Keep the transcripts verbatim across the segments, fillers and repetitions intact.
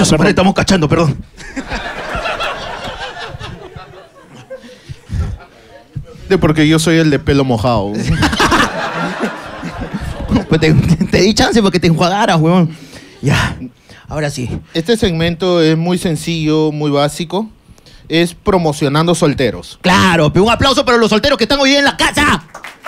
Chucha, su madre, estamos cachando, perdón. De porque yo soy el de pelo mojado. Pues te, te di chance porque te enjuagaras, huevón. Ya, ahora sí. Este segmento es muy sencillo, muy básico. Es promocionando solteros. Claro, pero un aplauso para los solteros que están hoy día en la casa.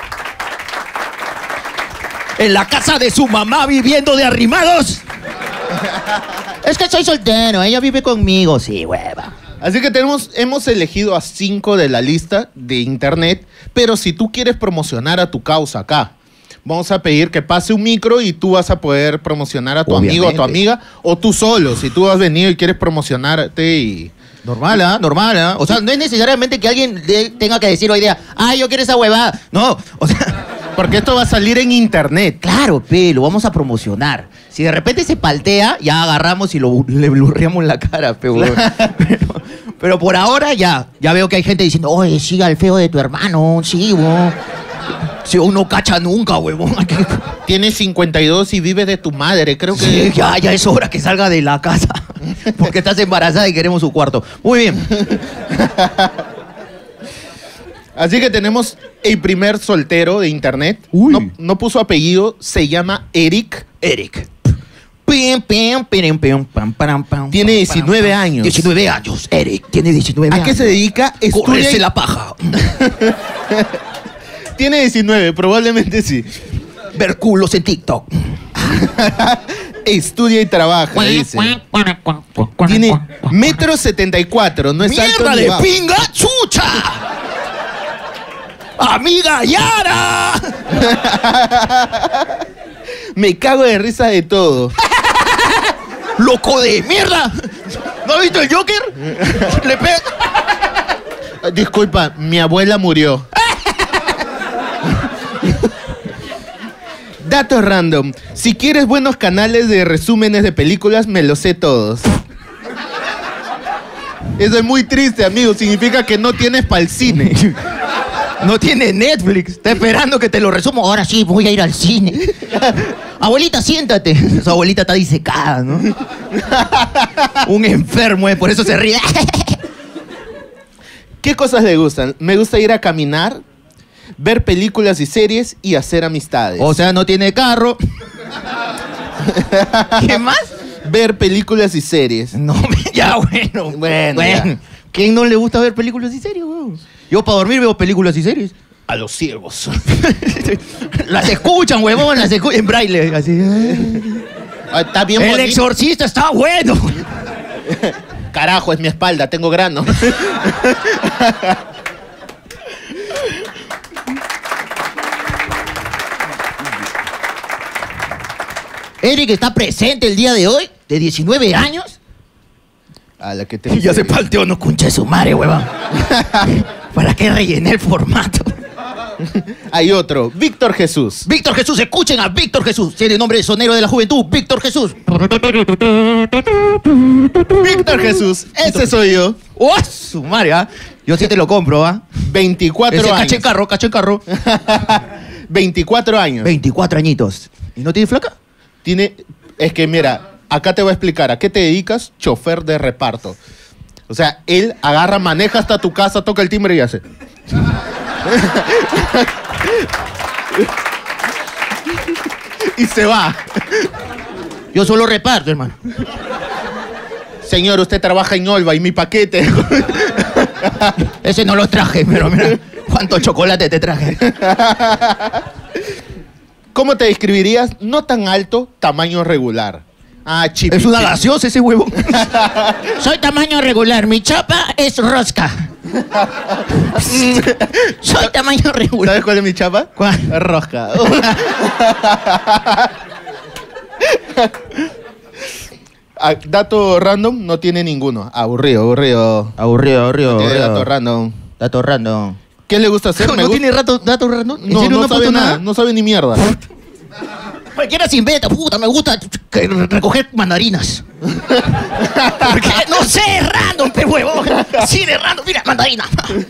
En la casa de su mamá viviendo de arrimados. Es que soy soltero, ella vive conmigo, sí, hueva. Así que tenemos, hemos elegido a cinco de la lista de internet, pero si tú quieres promocionar a tu causa acá, vamos a pedir que pase un micro y tú vas a poder promocionar a tu Obviamente. amigo, a tu amiga, o tú solo, si tú has venido y quieres promocionarte y... Normal, ¿ah? Normal, ¿ah? O sea, no es necesariamente que alguien de- tenga que decir hoy día, ay, yo quiero esa huevada. No, o sea... Porque esto va a salir en internet. Claro, pe, lo vamos a promocionar. Si de repente se paltea, ya agarramos y lo, le blurreamos la cara, pe, huevón. pero, pero por ahora ya, ya veo que hay gente diciendo, oye, siga el feo de tu hermano, sí, huevón. Si uno cacha nunca, huevón. Tienes cincuenta y dos y vives de tu madre, creo que... Sí, ya, ya es hora que salga de la casa. Porque estás embarazada y queremos su cuarto. Muy bien. Así que tenemos el primer soltero de internet. Uy. No, no puso apellido, se llama Eric. Eric. Pim, pim, pim, pim, pam, pam, pam, Tiene pam, diecinueve pam. años. diecinueve años, Eric. Tiene diecinueve ¿A años. qué se dedica? Estudia Correrse y- la paja. Tiene diecinueve, probablemente sí. Ver culos en TikTok. Estudia y trabaja, dice. Tiene metro setenta y cuatro, no es alto ¡Mierda ni de bajo. pinga chucha! ¡Amiga Yara! Me cago de risa de todo. ¡Loco de mierda! ¿No has visto el Joker? Le pega. Disculpa, mi abuela murió. Datos random. Si quieres buenos canales de resúmenes de películas, me los sé todos. Eso es muy triste, amigo. Significa que no tienes para el cine. No tiene Netflix. Está esperando que te lo resumo. Ahora sí, voy a ir al cine. Abuelita, siéntate. Su abuelita está disecada, ¿no? Un enfermo, ¿eh? Por eso se ríe. ¿Qué cosas le gustan? Me gusta ir a caminar, ver películas y series y hacer amistades. O sea, no tiene carro. ¿Qué más? Ver películas y series. No, ya, bueno. Bueno, ya. ¿Quién no le gusta ver películas y series, weón? Yo para dormir veo películas y series. A los ciegos. Las escuchan, huevón, las escuchan en braille. Así. Ah, está bien El bonito. exorcista está bueno. Carajo, es mi espalda, tengo grano. Eric está presente el día de hoy, de diecinueve años. A la que te... Y ya se palteó, no concha de su madre, huevón. ¿Para qué rellené el formato? Hay otro, Víctor Jesús. Víctor Jesús, escuchen a Víctor Jesús. Tiene nombre de sonero de la juventud, Víctor Jesús. Víctor Jesús, ese soy yo. ¡Oh, su madre, ah! Yo sí te lo compro, ¿ah? veinticuatro Ese años. caché en carro, caché en carro. veinticuatro años. veinticuatro añitos. ¿Y no tiene flaca? Tiene... Es que mira, acá te voy a explicar. ¿A qué te dedicas? Chofer de reparto. O sea, él agarra, maneja hasta tu casa, toca el timbre y hace... y se va. Yo solo reparto, hermano. Señor, usted trabaja en Olva y mi paquete. Ese no lo traje, pero mira cuánto chocolate te traje. ¿Cómo te describirías? No tan alto, tamaño regular. Ah, chipi. Es una gaseosa ese huevo. Soy tamaño regular, mi chapa es rosca. Soy tamaño regular. ¿Sabes cuál es mi chapa? ¿Cuál? Rosca. Ah, dato random, no tiene ninguno. Aburrido, aburrido. Aburrido, aburrido, No tiene aburrido. dato random. Dato random. ¿Qué le gusta hacer? ¿No, Me no gusta- tiene rato, dato random? ¿En No, serio no, no, ha sabe puesto nada, nada? no sabe ni mierda. Cualquiera se inventa, puta, me gusta que- recoger mandarinas. ¿Por qué? No sé, es random, pe huevón. Sí, de random, mira, mandarina.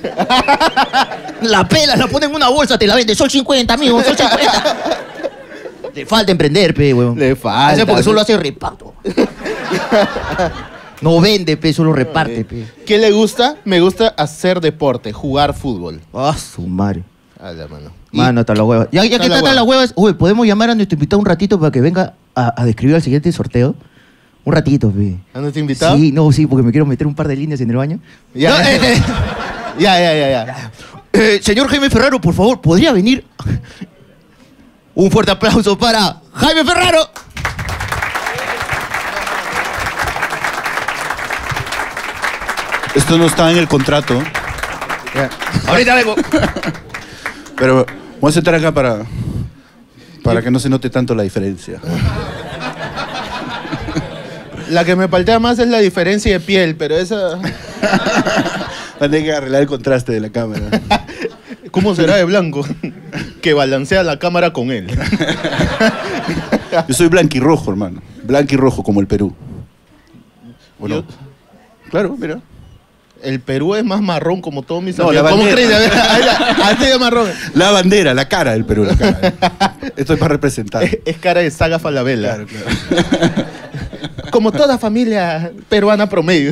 La pela, la ponen en una bolsa, te la vende. Sol cincuenta, amigo, sol cincuenta. Le falta emprender, pe huevón. Le falta. Eso porque solo hace reparto. No vende, pe, solo reparte, pe. ¿Qué le gusta? Me gusta hacer deporte, jugar fútbol. Ah, su madre. A la mano. Y- Mano, hasta las huevas. Ya, ya Está que la están hueva. las huevas, uy, ¿podemos llamar a nuestro invitado un ratito para que venga a, a describir el siguiente sorteo? Un ratito, pe. ¿A nuestro invitado? Sí, no, sí, porque me quiero meter un par de líneas en el baño. Ya, No, eh, eh, ya, ya, ya, ya. eh, señor Jaime Ferraro, por favor, ¿podría venir? Un fuerte aplauso para Jaime Ferraro. Esto no está en el contrato, Ahorita vengo. pero voy a sentar acá para, para que no se note tanto la diferencia. La que me paltea más es la diferencia de piel, pero esa... Va a tener que arreglar el contraste de la cámara. ¿Cómo será de blanco? Que balancea la cámara con él. Yo soy blanquirrojo, hermano. Blanquirrojo como el Perú. ¿O no? Yo- Claro, mira. El Perú es más marrón como todos mis No, amigos. la ¿Cómo bandera. crees? A ver, ahí la- ahí está marrón. La bandera, la cara del Perú, la cara. Esto es para representar. Es, es cara de saga Falabella. Claro, claro. Como toda familia peruana promedio.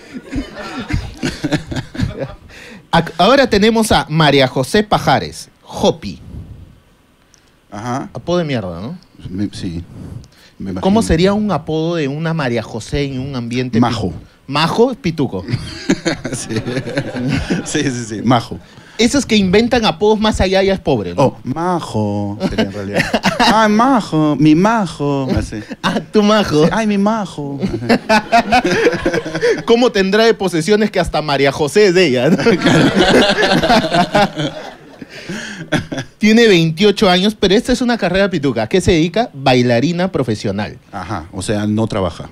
Ac- Ahora tenemos a María José Pajares, Hopi. Ajá. Apodo de mierda, ¿no? Me- sí. Me imagino. ¿Cómo sería un apodo de una María José en un ambiente... Majo. pi- Majo es pituco. Sí. Sí, sí, sí. Majo. Esos que inventan apodos más allá ya es pobre, ¿no? Oh, majo. Sería en realidad. Ay, majo. Mi majo. Así. Ah, tu majo. Ay, mi majo. ¿Cómo tendrá de posesiones que hasta María José es de ella? ¿no? Tiene veintiocho años, pero esta es una carrera pituca. ¿A qué se dedica? Bailarina profesional. Ajá. O sea, no trabaja.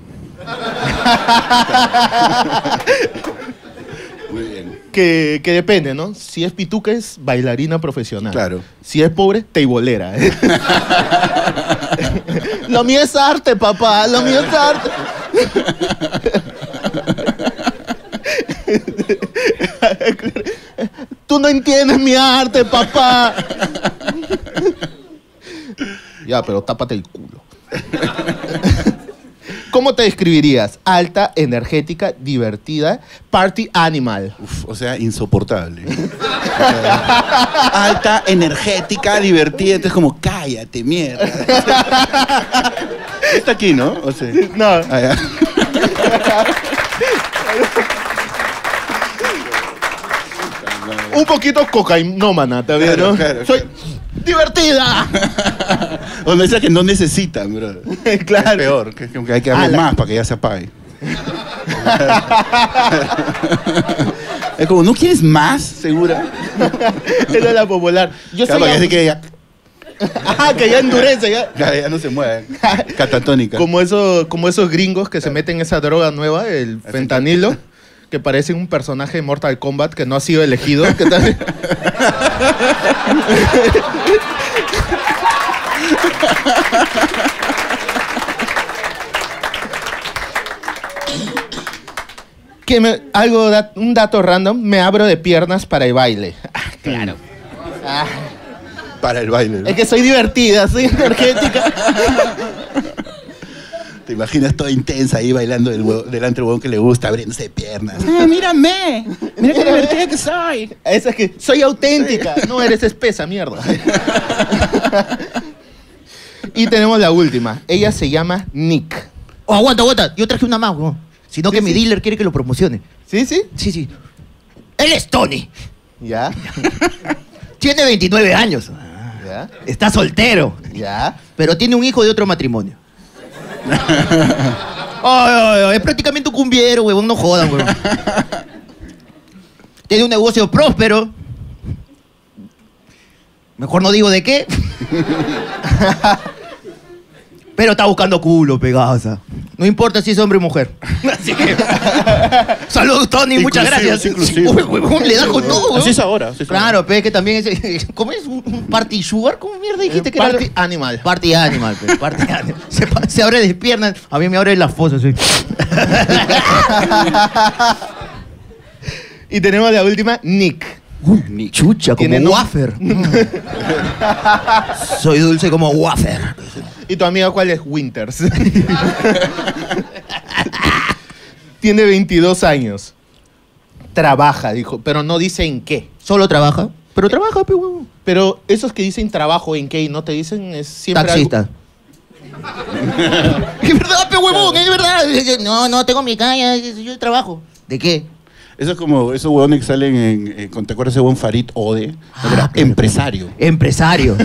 Muy bien. Que, que depende, ¿no? Si es pituca es bailarina profesional. Claro. Si es pobre, teibolera. Lo mío es arte, papá. Lo mío es arte. Tú no entiendes mi arte, papá. Ya, pero tápate el culo. ¿Cómo te describirías? Alta, energética, divertida, party animal. Uf, o sea, insoportable. O sea, alta, energética, divertida. Entonces, como, cállate, mierda. Está aquí, ¿no? O sea, No. ah, ya. Un poquito cocainómana también, Claro, ¿no? claro, Soy divertida. O sea, que no necesitan, bro. Claro. Es peor, que, que hay que darle Ah, la- más para que ya se apague. Es como, ¿no quieres más? ¿Segura? Esa es la popular. Yo Claro, soy... para que, que ya, Ah, que ya endurece, ya. ya, ya no se mueve. Catatónica. Como, eso, como esos gringos que se meten esa droga nueva, el fentanilo, que parece un personaje de Mortal Kombat que no ha sido elegido. Que tal- que me- algo, da- un dato random, me abro de piernas para el baile. Ah, claro. Ah, Para el baile, ¿no? es que soy divertida, soy energética. Te imaginas toda intensa ahí bailando del huevo- delante del huevón que le gusta, abriéndose de piernas. ¡Ah, mírame! ¡Mira qué divertida que soy! Esa es que soy auténtica. No, eres espesa, mierda. Y tenemos la última. Ella se llama Nick. Oh, aguanta, aguanta. Yo traje una más, weón. Sino Sí, que mi sí. dealer quiere que lo promocione. ¿Sí, sí? Sí, sí. Él es Tony. Ya, Tiene veintinueve años. ya, Está soltero. ya. Pero tiene un hijo de otro matrimonio. Ay, ay, ay, es prácticamente un cumbiero, huevón. No jodan, huevón. Tiene un negocio próspero. Mejor no digo de qué. Pero está buscando culo, pegaza. No importa si es hombre o mujer. Así que... Saludos, Tony. Muchas Inclusivo, gracias. inclusivo. Uy, huevón, le da con todo, huevón. Así es ahora. así es ahora. Claro, pe, que también es... ¿Cómo es? ¿Un un party sugar? ¿Cómo mierda dijiste que Party era? animal. Party animal, pe, party animal. Se, pa- se abre de piernas, a mí me abre las fosas. Sí. Y tenemos la última, Nick. Uy, chucha, como Tiene nom- wafer. Mm. Soy dulce como wafer. ¿Y tu amiga cuál es? Winters. Tiene veintidós años. Trabaja, dijo, pero no dice en qué. Solo trabaja. Pero trabaja, pe huevón. Pero esos que dicen trabajo en qué y no te dicen es siempre Taxista. algo- Es verdad, pe huevón, es verdad. No, no, tengo mi calle, yo trabajo. ¿De qué? Eso es como esos huevones que salen en, en ¿te acuerdas de ese huevón Farid Ode? Ah, Era claro. empresario. Empresario.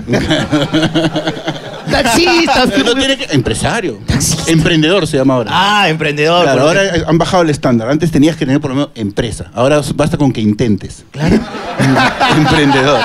Taxista, pe Pero no huevón. tiene que- empresario. Emprendedor se llama ahora. Ah, emprendedor. Claro, porque- ahora han bajado el estándar. Antes tenías que tener por lo menos empresa. Ahora basta con que intentes. Claro. Emprendedor.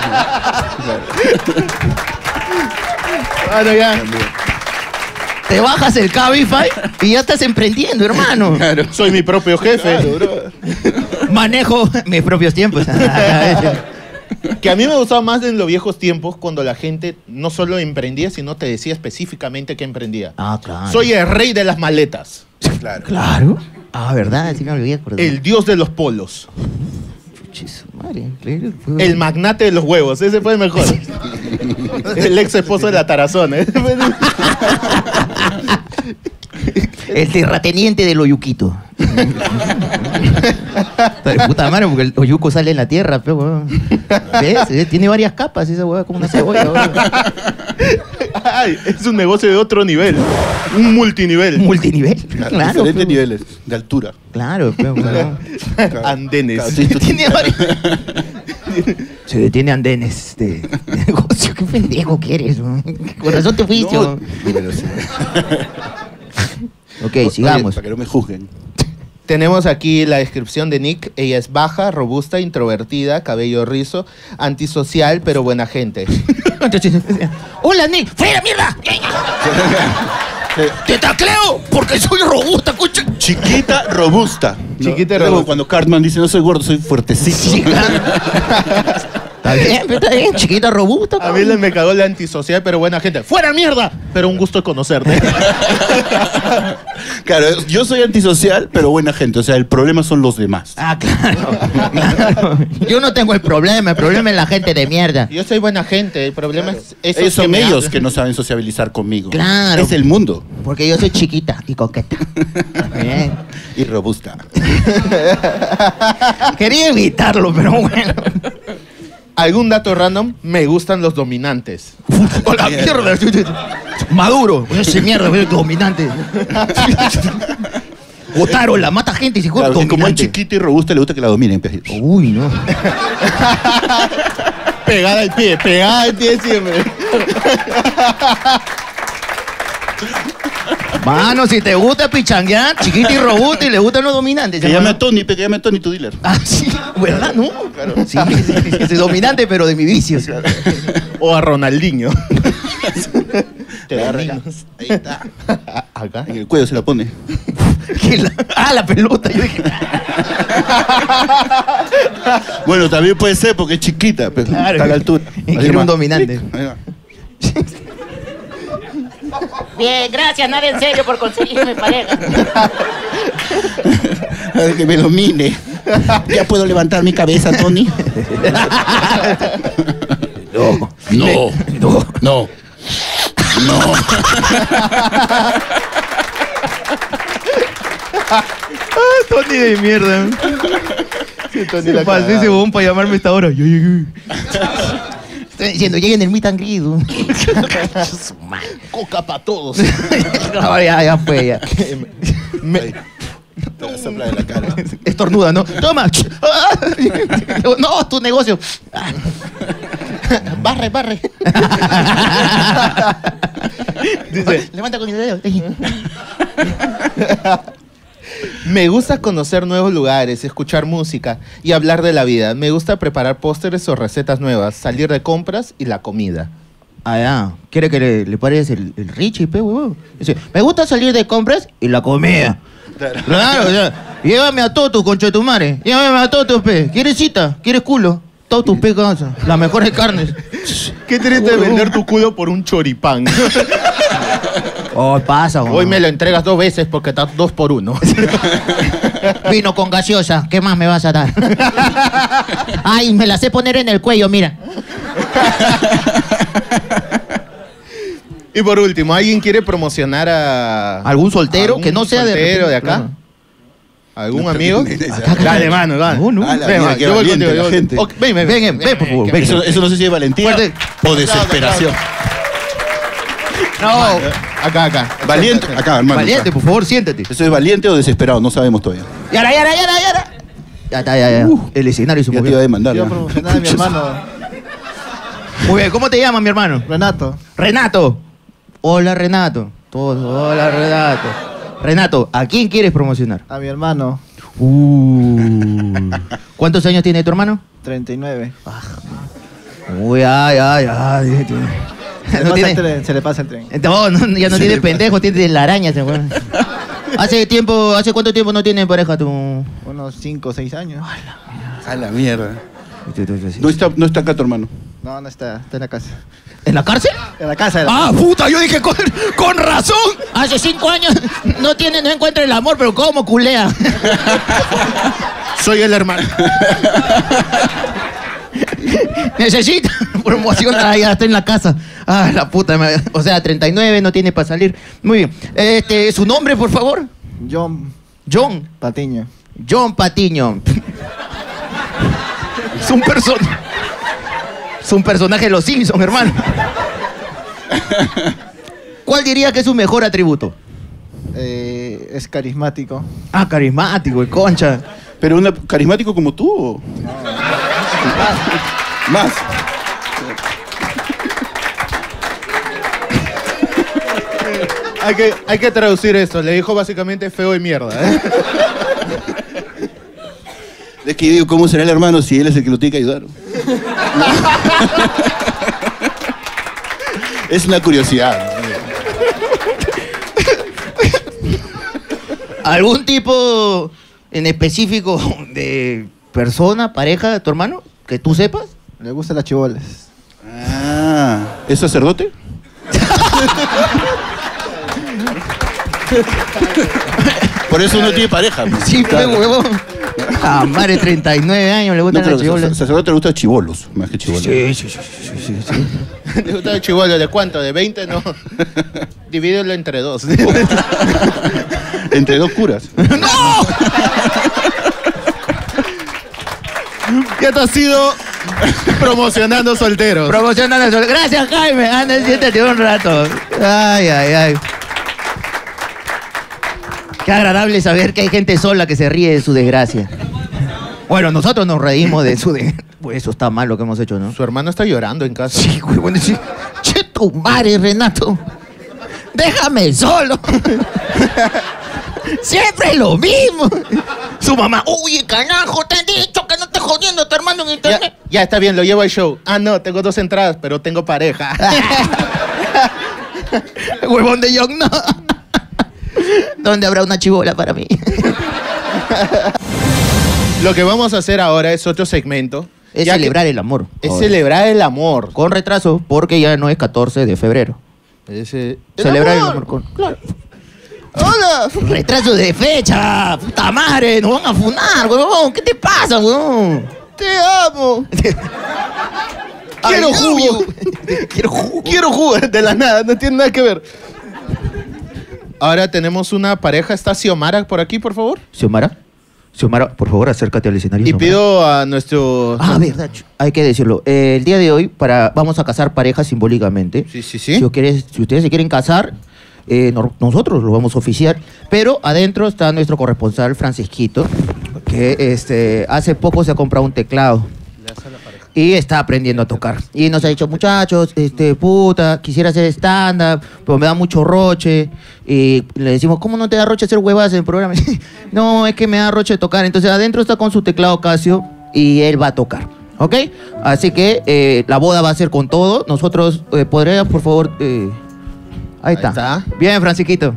Bueno, ya. Te bajas el Cabify y ya estás emprendiendo, hermano. Soy mi propio jefe. Manejo mis propios tiempos. Que a mí me gustaba más en los viejos tiempos cuando la gente no solo emprendía, sino te decía específicamente que emprendía. Ah, claro. Soy el rey de las maletas. Claro. Claro. Ah, ¿verdad? Sí me olvidé. Por El dios de los polos. Chis, madre. El magnate de los huevos. Ese fue el mejor. El ex esposo de la Tarazona. ¿eh? El terrateniente del Oyuquito. Está de puta madre, porque el Oyuco sale en la tierra, pero weón. ¿Ves? Eh, Tiene varias capas esa hueá, como una cebolla, weón. Ay, es un negocio de otro nivel. Un multinivel. Multinivel. Claro. Diferentes pero- niveles de altura. Claro, pero, weón. Andenes. Claro, sí, tú- Tiene varias. Se detiene andenes de, de negocio. Qué pendejo que eres, weón. Con razón te fuiste, No, weón. pero sí. Ok, Oye, sigamos. para que no me juzguen. Tenemos aquí la descripción de Nick. Ella es baja, robusta, introvertida, cabello rizo, antisocial, pero buena gente. Hola, Nick. ¡Fuera, mierda! ¡Te tacleo! Porque soy robusta, coche. Chiquita, robusta. Chiquita y Luego, robusta. cuando Cartman dice no soy gordo, soy fuertecito. Sí, claro. Está bien, pero está bien. Chiquita, robusta. A mí le me cagó la antisocial, pero buena gente. ¡Fuera mierda! Pero un gusto conocerte. Claro, yo soy antisocial, pero buena gente. O sea, el problema son los demás. Ah, claro, claro. Yo no tengo el problema, el problema es la gente de mierda. Yo soy buena gente, el problema es esos Ellos que son me ellos hablan. que no saben sociabilizar conmigo. Claro. Es el mundo. Porque yo soy chiquita y coqueta. Bien. Y robusta. Quería evitarlo, pero bueno. ¿Algún dato random? Me gustan los dominantes. Hola, mierda. Maduro. Ese mierda, es dominante. Otárola, mata gente y se Claro, que como es dominante. chiquita y robusta, le gusta que la dominen. pues. Uy, no. Pegada al pie, pegada al pie siempre. Mano, si te gusta pichanguear, chiquita y robusta y le gustan los dominantes. Que llame a Tony, pe, que llame a Tony, tu dealer. Ah, sí, ¿verdad? No. Claro. Sí, sí, sí, sí, dominante, pero de mi vicio. Sí. O a Ronaldinho. Te Le agarra domino. acá. Ahí está. Acá. En el cuello se la pone. Que la- ah, la pelota. Yo dije, Bueno, también puede ser porque es chiquita, pero Claro. está a la altura. Y Ahí quiere va. un dominante. Ahí va. Bien, gracias, nada en serio por conseguirme pareja. A ver, que me domine. Ya puedo levantar mi cabeza, Tony. No. No. No. No. No. Tony de mierda. Tony la Se pasó cagada. ese bobón para llamarme a esta hora. Yo llegué. Estoy diciendo, lleguen el meet and greet. ¿no? Su madre. Coca para todos. No, ya, ya fue, ya. Me- Te la sopla de la cara. Estornuda, ¿no? Toma. No, tu negocio. barre, barre. Dice, levanta con el dedo. Me gusta conocer nuevos lugares, escuchar música y hablar de la vida. Me gusta preparar pósteres o recetas nuevas, salir de compras y la comida. Ah, ya. ¿Quiere que le, le pares el, el Richie, pe, huevón? Dice, me gusta salir de compras y la comida. Claro, ya. Llévame a Toto, concha de tu madre. Llévame a Toto, pe. ¿Quieres cita? ¿Quieres culo? Toto, pe, casa. Las mejores carnes. Qué triste vender tu culo por un choripán. Oh, pasa, huevón. Hoy me lo entregas dos veces porque está dos por uno. Vino con gaseosa. ¿Qué más me vas a dar? Ay, me la sé poner en el cuello, mira. Y por último, ¿alguien quiere promocionar a ¿Algún soltero algún que no sea de soltero repente? de acá? Claro. ¿Algún amigo? Acá, acá. Dale, mano, dale. No, no. Ah, la Ven, mierda, man, qué yo voy valiente contigo, la yo voy- gente. Ok, ven, ven, Ven, ven, ven, por favor, ven. Eso, eso no sé si es valentía Fuerte. o desesperación. No, Acá, acá. Valiente, acá, hermano. valiente, por favor, siéntate. ¿Eso es valiente o desesperado? No sabemos todavía. Yara, yara, yara, yara. Ya está, ya, ya. El escenario es un Ya te iba a poquito. demandar. Quiero ¿no? promocionar a mi hermano, Muy bien, ¿cómo te llamas, mi hermano? Renato. Renato. Hola, Renato. Todo, hola, Renato. Renato, ¿a quién quieres promocionar? A mi hermano, Uh. ¿Cuántos años tiene tu hermano? treinta y nueve. Uy, ay, ay, ay. Se, le No pasa tiene- el tren, se le pasa el tren. No, no, ya no tiene pendejo, tiene la araña. ese weón. ¿Hace tiempo, hace cuánto tiempo no tiene pareja tu...? Unos cinco o seis años. A la mierda. No está, no está acá tu hermano. No, no está, está en la casa. ¿En la cárcel? En la casa de la Ah, puta, yo dije con, con razón. Hace cinco años no tiene, no encuentra el amor, pero ¿cómo culea? Soy el hermano. Necesita promoción. Ah, ya está en la casa. Ah, la puta. madre. O sea, treinta y nueve, no tiene para salir. Muy bien. Este, ¿su nombre, por favor? John John. Patiño. John Patiño. Es un personaje. Es un personaje de los Simpsons, hermano. ¿Cuál diría que es su mejor atributo? Eh, es carismático. Ah, carismático, el concha. ¿Pero un carismático como tú? ¿O? Más. Hay que, hay que traducir esto. Le dijo básicamente feo y mierda. ¿eh? Es que yo digo, ¿cómo será el hermano si él es el que lo tiene que ayudar? Es una curiosidad. ¿Algún tipo en específico de persona, pareja de tu hermano? Que tú sepas. Le gustan las chibolas. Ah, ¿es sacerdote? Por eso no tiene pareja. pues. Sí, Claro. fue huevón. Ah, madre, treinta y nueve años, le No, gustan pero las chibolas. al sacerdote le gusta chibolos, más que chibolos. Sí, sí, sí, sí, sí, sí. Le gusta el chivolo. ¿De cuánto? ¿De veinte? No. Divídelo entre dos. Entre dos curas. ¡No! Ya te has sido promocionando solteros. Promocionando eso. Gracias, Jaime. Anda, siéntate un rato. Ay, ay, ay. Qué agradable saber que hay gente sola que se ríe de su desgracia. Bueno, nosotros nos reímos de su desgracia. Pues eso está mal lo que hemos hecho, ¿no? Su hermano está llorando en casa. Sí, güey, bueno, sí. Che, tu madre, Renato. Déjame solo. Siempre lo mismo. Su mamá, uy, carajo, te he dicho que no te jodiendo tu hermano en internet. Ya, ya está bien, lo llevo al show. Ah, no, tengo dos entradas, pero tengo pareja. Huevón de John, no. ¿Dónde habrá una chibola para mí? Lo que vamos a hacer ahora es otro segmento. Es ya que- celebrar el amor. Es ahora. celebrar el amor. Con retraso, porque ya no es catorce de febrero. Ese- Celebrar el amor con... Claro. ¡Hola! Retraso de fecha. Puta madre, nos van a funar, huevón. ¿Qué te pasa, huevón? ¡Te amo! Quiero I love jugo. you. Quiero jugo. Quiero jugo de la nada, no tiene nada que ver. Ahora tenemos una pareja. ¿Está Xiomara por aquí, por favor? Xiomara, Xiomara, por favor, acércate al escenario. Y Xiomara. pido a nuestro... Ah, verdad, ch- hay que decirlo. Eh, el día de hoy para, vamos a casar parejas simbólicamente. Sí, sí, sí. Si, quieres- si ustedes se quieren casar, eh, no- nosotros lo vamos a oficiar. Pero adentro está nuestro corresponsal Francisquito, que este, hace poco se ha comprado un teclado. Y está aprendiendo a tocar. Y nos ha dicho, muchachos, este, puta, quisiera hacer stand-up, pero me da mucho roche. Y le decimos, ¿cómo no te da roche hacer huevadas en el programa? No, es que me da roche tocar. Entonces adentro está con su teclado Casio y él va a tocar. ¿Ok? Así que eh, la boda va a ser con todo. Nosotros, eh, ¿podrías, por favor? eh, Ahí, está. está. Bien, Francisquito.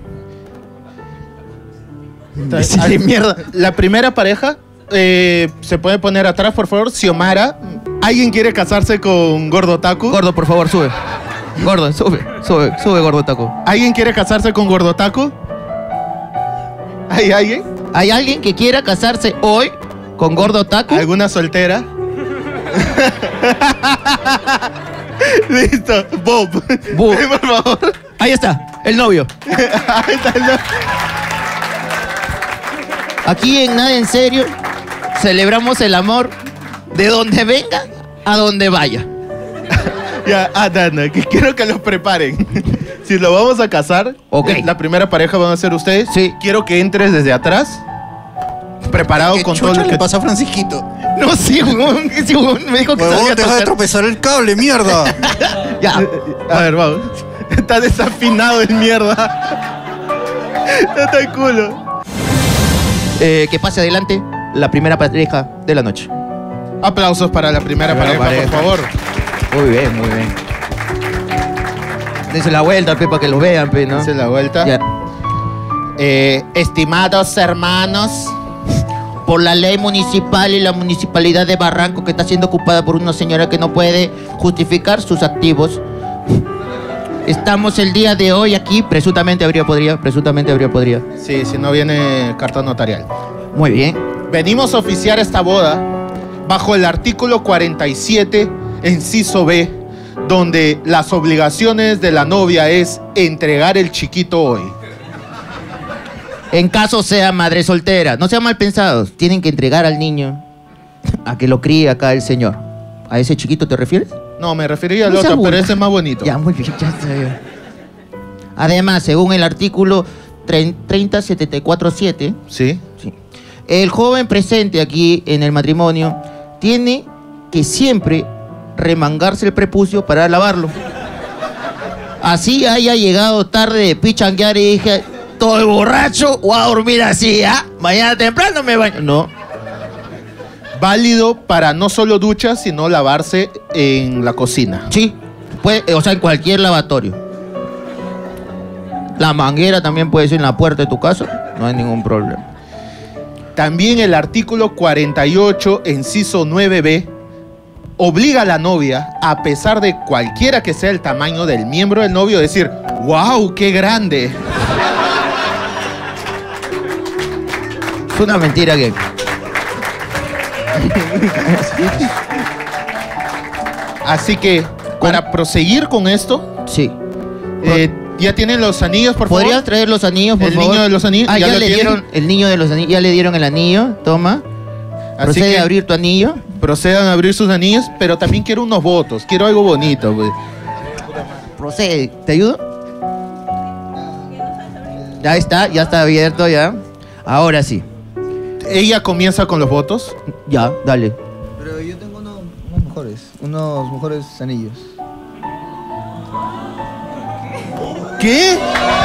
Entonces, Decirle mierda. La primera pareja, eh, ¿se puede poner atrás, por favor? Xiomara. ¿Alguien quiere casarse con Gordo Taku? Gordo, por favor, sube. Gordo, sube, sube, sube, Gordo Taco. ¿Alguien quiere casarse con Gordo Taku? ¿Hay alguien? ¿Hay alguien que quiera casarse hoy con Gordo Taco? ¿Alguna soltera? Listo, Bob. Bob. Ven, por favor. Ahí está, el novio. Ahí está el no- Aquí en Nada en Serio celebramos el amor de donde venga a donde vaya. Ya, ah, Dana, que quiero que los preparen. Si lo vamos a casar, Ok. la primera pareja van a ser ustedes. Sí. Quiero que entres desde atrás, preparado ¿Qué con todo chucha lo le que... pasa a Francisquito? No, sí, huevón, sí, huevón, me dijo que Huevón, sabía deja de tocar. tropezar el cable, mierda. Ya, A ver, vamos. Está desafinado el mierda. Está el culo. eh, que pase adelante la primera pareja de la noche. Aplausos para la primera Primera pareja, pareja. por favor. Muy bien, muy bien. Dense la vuelta, pe, para que lo vean, pe, ¿no? Hace la vuelta. Ya. Eh, estimados hermanos, Por la ley municipal y la municipalidad de Barranco, que está siendo ocupada por una señora que no puede justificar sus activos, estamos el día de hoy aquí, presuntamente habría podría, presuntamente habría podría. sí, si no viene carta notarial. Muy bien. Venimos a oficiar esta boda bajo el artículo cuarenta y siete, inciso B, donde las obligaciones de la novia es entregar el chiquito hoy. En caso sea madre soltera, no sean mal pensados, tienen que entregar al niño a que lo críe acá el señor. ¿A ese chiquito te refieres? No, me refería al No sea otro, pero burla. ese es más bonito. Ya, muy bien, ya está bien. Además, según el artículo treinta setenta y cuatro siete, ¿Sí? sí, el joven presente aquí en el matrimonio tiene que siempre remangarse el prepucio para lavarlo. Así haya llegado tarde de pichanguear y dije, estoy borracho, voy a dormir así, ¿ah? Mañana temprano me baño. No. Válido para no solo duchas, sino lavarse en la cocina. Sí, puede, o sea, en cualquier lavatorio. La manguera también puede ser en la puerta de tu casa, no hay ningún problema. También el artículo cuarenta y ocho, inciso nueve B, obliga a la novia, a pesar de cualquiera que sea el tamaño del miembro del novio, a decir, ¡wow, qué grande! Es una mentira que... Así que, para proseguir con esto, Sí. eh, ya tienen los anillos, por favor. ¿Podrías traer los anillos, por El favor? niño de los anillos, Ah, ¿ya ya, lo le tienen? dieron el niño de los anillos, ya le dieron el anillo, toma. Así Procede que a abrir tu anillo. procedan a abrir sus anillos, pero también quiero unos votos, quiero algo bonito, pues. Procede, ¿te ayudo? Ya está, ya está abierto ya. Ahora sí. Ella comienza con los votos. Ya, dale. Pero yo tengo uno- unos mejores, unos mejores anillos. ¿Qué?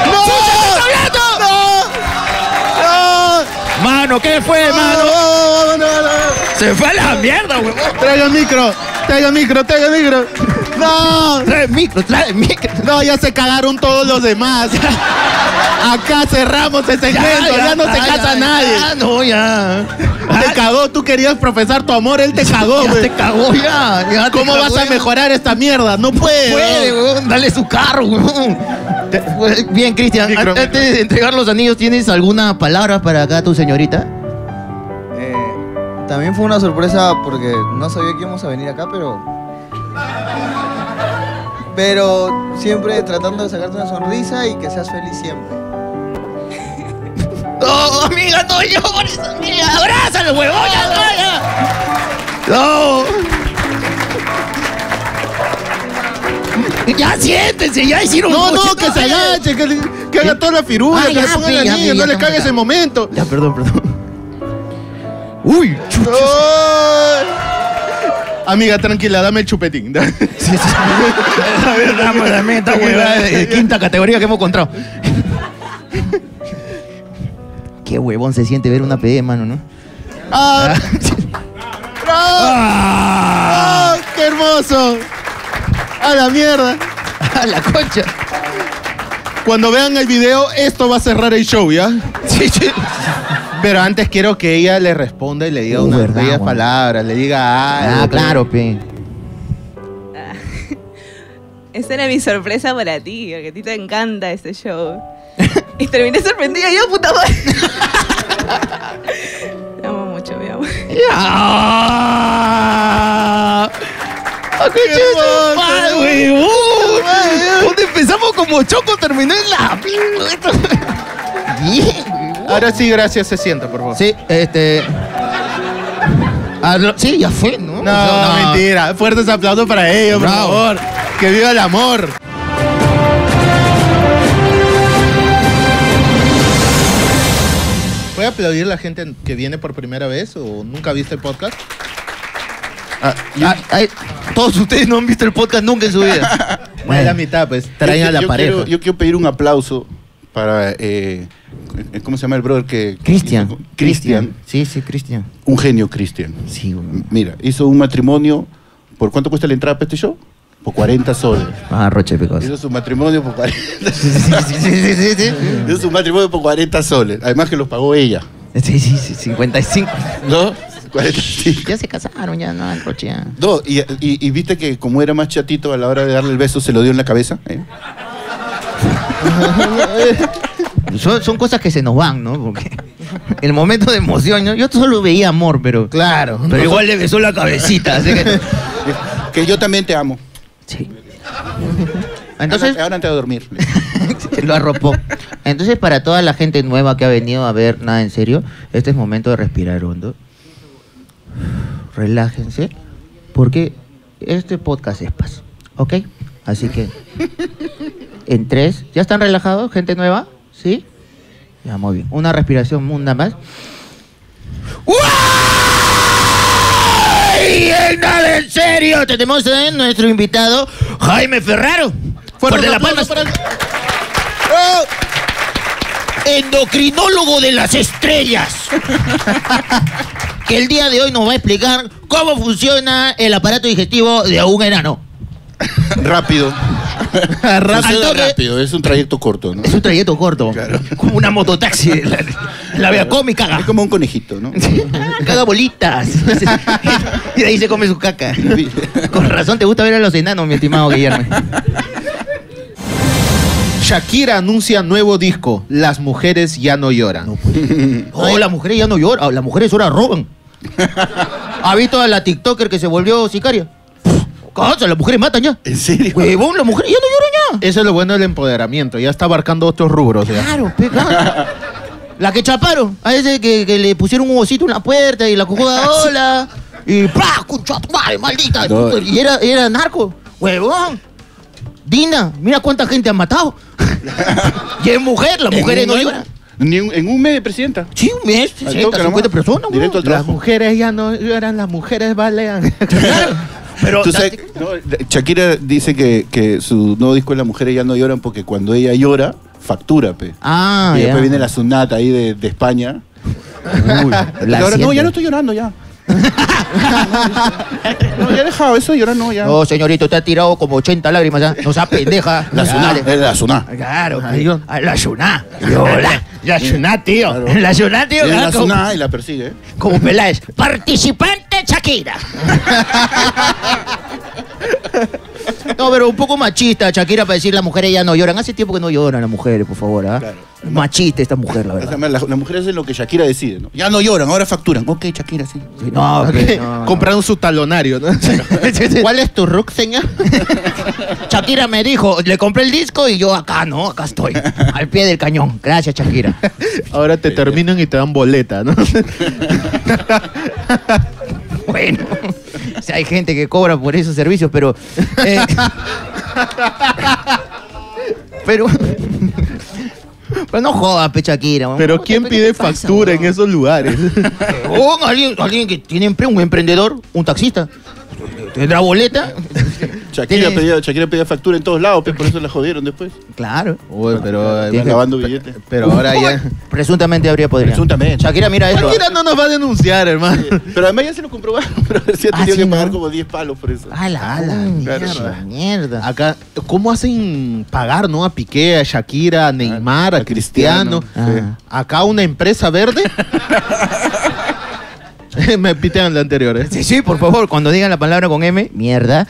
Mano, ¿qué fue, mano? No, no, no. Se fue a la mierda, huevón. Traiga el micro, traiga el micro, traiga el micro. No, Trae micro, trae micro. no, ya se cagaron todos los demás. Acá cerramos el segmento, ya, no se ya, casa ya, nadie. Ya, no, ya. Te cagó, tú querías profesar tu amor, él te cagó, Ya güey. te cagó, ya. ya te ¿Cómo cagó, vas a ya. mejorar esta mierda? No puede. Puede, ¿no? huevón, dale su carro, huevón. Te- Bien, Cristian, Micro, antes micro. de entregar los anillos, ¿tienes alguna palabra para acá tu señorita? Eh, también fue una sorpresa porque no sabía que íbamos a venir acá, pero... Pero siempre tratando de sacarte una sonrisa y que seas feliz siempre. No, amiga, no llores, amiga. Abrázalo, huevón, ya, ya, ya. No. Ya siéntense, ya hicieron No, mucho, no, que se ya. agache, que, le- que haga toda la firula, Ah, que ya, le ponga pe, el ya, anillo, pe, no ya le estamos cague acá. ese momento. Ya, perdón, perdón. Uy, chucha. Ay. Amiga, tranquila, dame el chupetín. Sí, sí. A ver, dame, dame esta huevada de quinta categoría que hemos encontrado. Qué huevón se siente ver una P D, mano, ¿no? ¡Ah! ¡Ah! ¡Ah! ¡Ah! ¡Qué hermoso! ¡A la mierda! A la concha. Cuando vean el video, esto va a cerrar el show, ¿ya? Sí, sí. Pero antes quiero que ella le responda y le diga Uh, unas verdad, bellas güey. palabras, le diga algo. Ah, claro, pe. Esa era mi sorpresa para ti, porque a ti te encanta este show. Y terminé sorprendida yo, puta madre. Te amo mucho, mi amor. ¡Ah! ¡Ah, qué hermoso! madre, huevón! ¿Dónde empezamos como Choco? Terminó en la... Bien, huevón. Ahora sí, gracias, se sienta, por favor. Sí, este... Ah, lo- sí, ya fue, ¿no? No, no, mentira. Fuertes aplausos para ellos, por Bravo. favor. Que viva el amor. ¿Puede aplaudir la gente que viene por primera vez o nunca viste el podcast? Ah, yo- Ah, ay, todos ustedes no han visto el podcast nunca en su vida. Bueno, a la mitad, pues traen yo- a la yo pareja. Quiero, yo quiero pedir un aplauso para... eh, ¿cómo se llama el brother que... Cristian. Cristian. Sí, sí, Cristian. Un genio, Cristian. Sí, güey. Mira, hizo un matrimonio... ¿Por cuánto cuesta la entrada para este show? Por cuarenta soles. Ah, Roche Pecos. Hizo su matrimonio por cuarenta. Sí, sí, sí, sí, sí, sí. Hizo su matrimonio por cuarenta soles. Además que los pagó ella. Sí, sí, sí, cincuenta y cinco. ¿No? cuarenta y cinco. Ya se casaron, ya no, el Roche ya. No, y, y- y viste que como era más chatito a la hora de darle el beso, se lo dio en la cabeza. ¿eh? Son, son cosas que se nos van, ¿no? Porque el momento de emoción, ¿no? Yo solo veía amor, pero... Claro. Pero igual le besó la cabecita, así que... Que yo también te amo. Sí. Entonces... Ahora, ahora antes de dormir. Lo arropó. Entonces, para toda la gente nueva que ha venido a ver Nada en Serio, este es momento de respirar hondo. Relájense, porque este podcast es paz, ¿ok? Así que, en tres, ¿ya están relajados, gente nueva? ¿Sí? Ya, muy bien. Una respiración, una más. ¡Uy! En Nada en Serio, tenemos a nuestro invitado, Jaime Ferraro. Fuerte la palma. ¡Oh! Endocrinólogo de las estrellas. Que el día de hoy nos va a explicar cómo funciona el aparato digestivo de un enano. Rápido. Al Funciona toque. rápido, es un trayecto corto, ¿no? Es un trayecto corto. Claro. Como una mototaxi. La, la vea cómica. Es como un conejito, ¿no? Caga bolitas. Y de ahí se come su caca. Con razón te gusta ver a los enanos, mi estimado Guillermo. Shakira anuncia nuevo disco. Las mujeres ya no lloran. Oh, las mujeres ya no lloran. Las mujeres ahora roban. ¿Ha visto a la TikToker que se volvió sicaria? Casa, las mujeres matan ya. ¿En serio? Huevón, las mujeres ya no lloran ya. Eso es lo bueno del empoderamiento. Ya está abarcando otros rubros. Ya. Claro, pe, claro. La que chaparon, a ese que, que le pusieron un osito en la puerta y la cojuda hola. Y ¡pah! ¡Concha tu madre, maldita! No. Y era, era narco. Huevón. Dina, mira cuánta gente han matado. Y es mujer, las ¿En mujeres un no año? lloran. Ni un- en un mes de presidenta. Sí, un mes, Al sesenta, toque cincuenta nomás. personas, Directo al huevón. Las mujeres ya no lloran, las mujeres balean. Claro. Pero Tú sabes, no, Shakira dice que, que su nuevo disco de Las mujeres ya no lloran porque cuando ella llora, factura, pe. Ah, y ya. después viene la Sunata ahí de, de España. Uy, Y la ahora, no, siente. ya no estoy llorando, ya. No, ya he dejado eso de llorar, no, ya. No, señorito, te ha tirado como ochenta lágrimas ya. No seas pendeja. La Suná, Dale. es la Suná. Claro, Ahí, pe. A la Suná. Yo, la, la Suná, tío. Claro. La Suná, tío. Es ah, la como, Suná y la persigue. ¿eh? como Peláez. Participante Shakira. No, pero un poco machista, Shakira, para decir las mujeres ya no lloran. Hace tiempo que no lloran las mujeres, por favor. ¿ah? Claro. Machista esta mujer, la O verdad. sea, la- Las mujeres hacen lo que Shakira decide, ¿no? Ya no lloran, ahora facturan. Ok, Shakira, sí. Sí, no, pe, no, no. Compraron su talonario, ¿no? ¿Cuál es tu rook, señor? Shakira me dijo, le compré el disco y yo acá, ¿no? Acá estoy, al pie del cañón. Gracias, Shakira. Ahora te terminan y te dan boleta, ¿no? Bueno, o sea, hay gente que cobra por esos servicios, pero... eh, pero... Pero no jodas, pe, Shakira. Pero ¿Qué- ¿quién qué pide te pasa, factura en weón? esos lugares? Oh, alguien, alguien que tiene empleo, un emprendedor, un taxista. ¿Tendrá boleta? Shakira Tiene- pedía, Shakira pedía factura en todos lados, pe, por eso la jodieron después. Claro. Uy, pero, Tiene- Lavando billetes. pero ahora ya... Presuntamente habría podrido. Presuntamente. Shakira, mira esto. Shakira no nos va a denunciar, hermano. Pero además ya se lo comprobaron, pero sí ha Ah, tenido sí, que pagar ¿no? como diez palos por eso. ¡Hala, hala! Claro. Mierda, mierda. Acá, ¿cómo hacen pagar, no? A Piqué, a Shakira, a Neymar, a, a Cristiano. Cristiano, Ah. Acá una empresa verde. Me pitean la anterior, ¿eh? Sí, sí, por favor, cuando digan la palabra con M, mierda.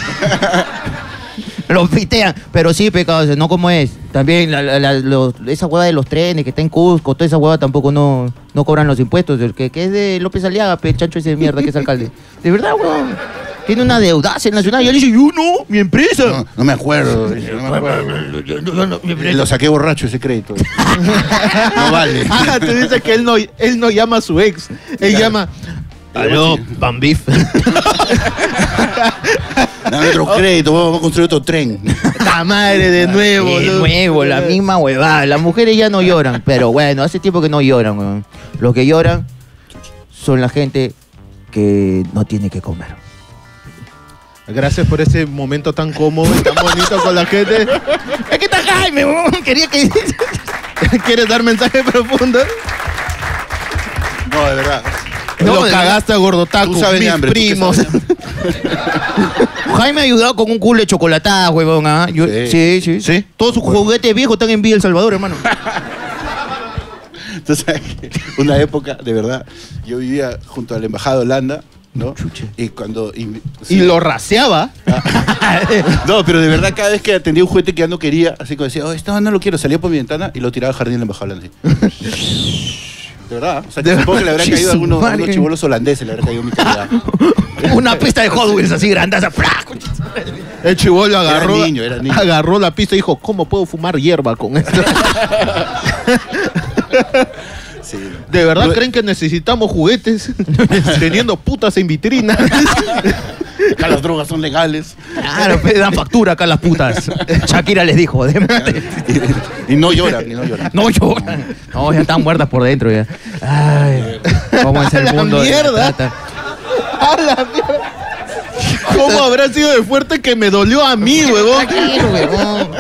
Lo pitean. Pero sí, pecados, no como es. También la, la- la- los- esa hueva de los trenes que está en Cusco, toda esa hueva tampoco no, no cobran los impuestos. El que, que es de López Aliaga, pe, el chancho ese de mierda que es alcalde. De verdad, huevón. tiene una deudaza en Nacional. Y él dice, yo no, mi empresa. No, no me acuerdo. dice, No me acuerdo. Yo- yo no, mi empresa. Lo saqué borracho ese crédito. No vale. Ah, tú dices que él no, él no llama a su ex. Él Claro. llama. Aló, Bambif. Dame otro crédito, vamos a construir otro tren. La madre de nuevo. De ¿no? nuevo, la misma huevada. Las mujeres ya no lloran, pero bueno, hace tiempo que no lloran, weón. Los que lloran son la gente que no tiene que comer. Gracias por ese momento tan cómodo y tan bonito con la gente. Es que está Jaime, weón. Quería que... ¿Quieres dar mensaje profundo? No, de verdad. No, Lo de cagaste a Gordotaco, Tú sabes de mis hambre, tú que primos. sabes de Jaime me ha ayudado con un culo de chocolatada, huevón. ¿Ah? Yo- sí. Sí. sí, sí, Todos sus juguetes viejos están en Villa El Salvador, hermano. Tú sabes que una época, de verdad, yo vivía junto a la embajada de Holanda, ¿no? Chuche. Y cuando... Y, Y sí. lo raseaba. No, pero de verdad cada vez que atendía un juguete que ya no quería, así como decía, oh, esto no lo quiero, salía por mi ventana y lo tiraba al jardín de la embajada holandesa. De verdad, o sea, que De supongo que le habrá verdad. caído a algunos, a Madre. algunos chibolos holandeses, le habrá caído mi calidad. Una pista de Hot Wheels así grandaza. ¡Pra! El chibolo agarró, Era niño, era niño. agarró la pista y dijo, ¿cómo puedo fumar hierba con esto? Sí. ¿De verdad Lo- creen que necesitamos juguetes teniendo putas en vitrina? Acá las drogas son legales. Claro, pe, dan factura acá las putas. Shakira les dijo, de Y no lloran, y no lloran. no lloran. No, ya están muertas por dentro ya. Ay, cómo es ¡A el la mundo de la mierda! trata. ¡A la mierda! ¿Cómo habrá sido de fuerte que me dolió a mí, huevón? Tranquilo, huevón.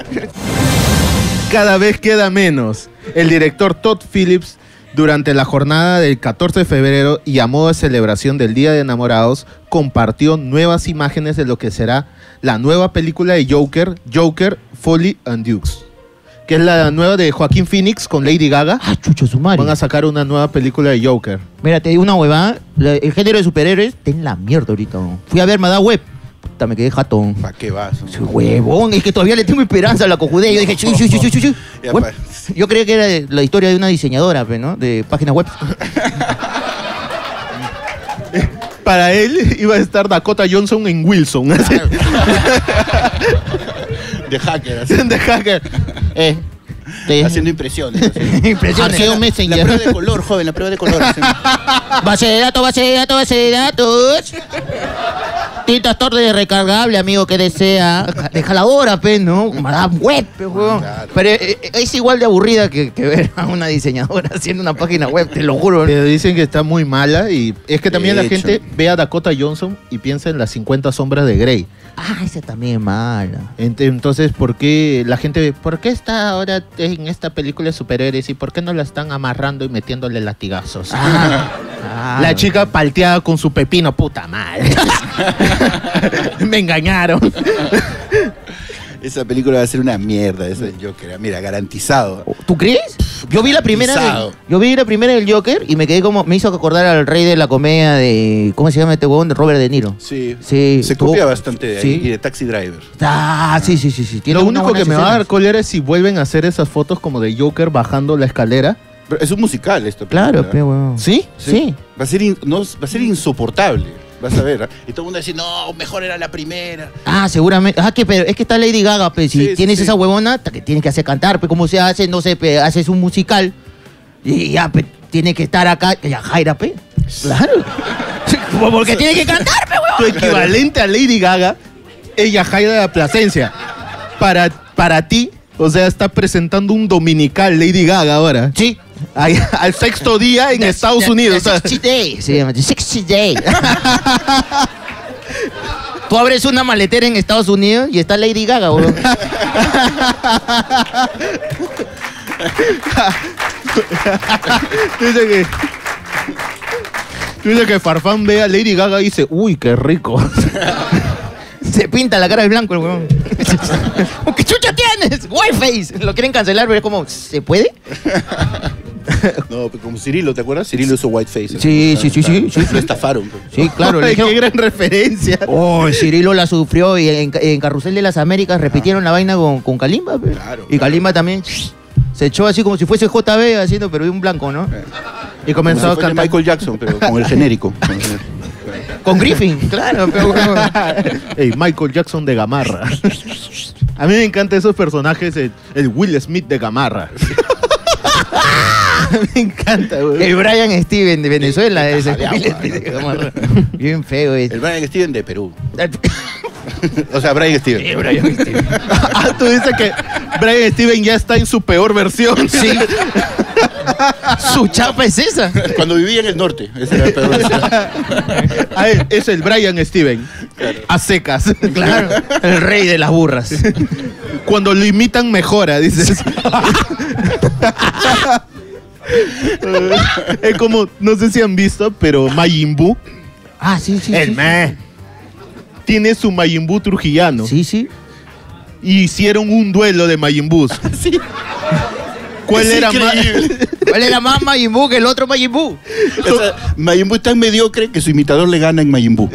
Cada vez queda menos. El director Todd Phillips, durante la jornada del catorce de febrero y a modo de celebración del Día de Enamorados, compartió nuevas imágenes de lo que será la nueva película de Joker, Joker, Folly and Dukes, que es la nueva de Joaquín Phoenix con Lady Gaga. Ah, chucho, su madre. Van a sacar una nueva película de Joker. Mira, te digo una huevada. La- El género de superhéroes está en la mierda ahorita. ¿No? Fui a ver Madame Web. Puta, me quedé jatón. ¿Para qué vas? Sí, huevón, es que todavía le tengo esperanza a la cojudea. Yo dije, chu, chu, chu, chu, chu, chu. Ya, Web. pa. Yo creía que era de- la historia de una diseñadora, pe, ¿no? De páginas web. Para él iba a estar Dakota Johnson en Wilson. así. De hacker, así. De hacker. Eh, sí. Haciendo impresiones. así. Impresiones. Arceo La Messenger. prueba de color, joven, la prueba de color. así. Base de datos, base de datos, base de datos. Tintas Torres recargable, amigo, que desea. De jaladora, pe, ¿no? Madame Web, pe, huevón. Claro. Pero eh, eh, es igual de aburrida que, que ver a una diseñadora haciendo una página web, te lo juro. Pero dicen que está muy mala y es que también De la hecho. gente ve a Dakota Johnson y piensa en las cincuenta sombras de Grey. Ah, esa también es mala. Ent- Entonces, ¿por qué la gente ve, por qué está ahora en esta película de superhéroes y por qué no la están amarrando y metiéndole latigazos? Ah, ah, La chica palteada con su pepino, puta madre. Me engañaron. Esa película va a ser una mierda, esa del Joker. Mira, garantizado. ¿Tú crees? Yo vi la primera del, Garantizado. yo vi la primera del Joker y me quedé como me hizo acordar al rey de la comedia de ¿cómo se llama este huevón? De Robert De Niro. Sí. Sí, Se estuvo- copia bastante de ahí sí. y de Taxi Driver. Ah, sí, sí, sí, sí. Tiene Lo unas único que buenas me va a dar escenas. cólera es si vuelven a hacer esas fotos como de Joker bajando la escalera. Pero es un musical esto. Claro, película. pe, huevón. ¿Sí? Sí. Va a ser, in- no, va a ser insoportable. Vas a ver. ¿ah? Y todo el mundo va a decir, no, mejor era la primera. Ah, seguramente. Ah, que pero es que está Lady Gaga, pe. Si Sí, sí, tienes sí. esa huevona, ta- que tienes que hacer cantar, pe. Como se hace, no sé, pe, haces un musical y ya, pe, tiene que estar acá. Ya, Jaira, pe. Claro. Porque tiene que cantar, pe, Tu huevón. equivalente a Lady Gaga, ella Jaira de la Plasencia. Para, para ti, o sea, está presentando un dominical Lady Gaga ahora. Sí. Ay, al sexto día en Estados The- Unidos. The o sea. sixty Day. Se llama The sixty Day. Tú abres una maletera en Estados Unidos y está Lady Gaga, weón. Dice que. Dice que Farfán ve a Lady Gaga y dice, uy, qué rico. Se pinta la cara de blanco el weón. ¿Qué chucha tienes? Whiteface. Lo quieren cancelar, pero es como, ¿se puede? No, pero como Cirilo, ¿te acuerdas? Cirilo hizo Whiteface. Sí, sí, sí, sí, sí, Lo sí. estafaron. Sí, claro. le Ay, qué dijeron, gran referencia. oh, Cirilo la sufrió y en, en Carrusel de las Américas repitieron la vaina con, con Kalimba. pe. Claro, Y claro. Kalimba también se echó así como si fuese J B haciendo, pero un blanco, ¿no? Y Como si comenzó a fuera cantar. Michael Jackson, pero con el genérico. Con Griffin, claro. Pero, huevón. Ey, Michael Jackson de Gamarra. A mí me encantan esos personajes, el, el Will Smith de Gamarra. Me encanta, güey. El Brian Steven de Venezuela. Ese. de agua, Bien feo ese. El Brian Steven de Perú. O sea, Brian Steven. El Brian Steven. Ah, tú dices que Brian Steven ya está en su peor versión. Sí. Su chapa es esa. Cuando vivía en el norte. Ese era el peor. Ah, es- es el Brian Steven. A secas. Claro. El rey de las burras. Cuando lo imitan mejora, dices. Es como, no sé si han visto, pero Majin Buu, Ah, sí, sí. el sí, meh, tiene su Majin Buu trujillano. Sí, sí. Y hicieron un duelo de Majin Buu. Sí. ¿Cuál Es era más? increíble. ¿Cuál era más Majin Buu que el otro Majin Buu? O sea, Majin Buu es tan mediocre que su imitador le gana en Majin Buu.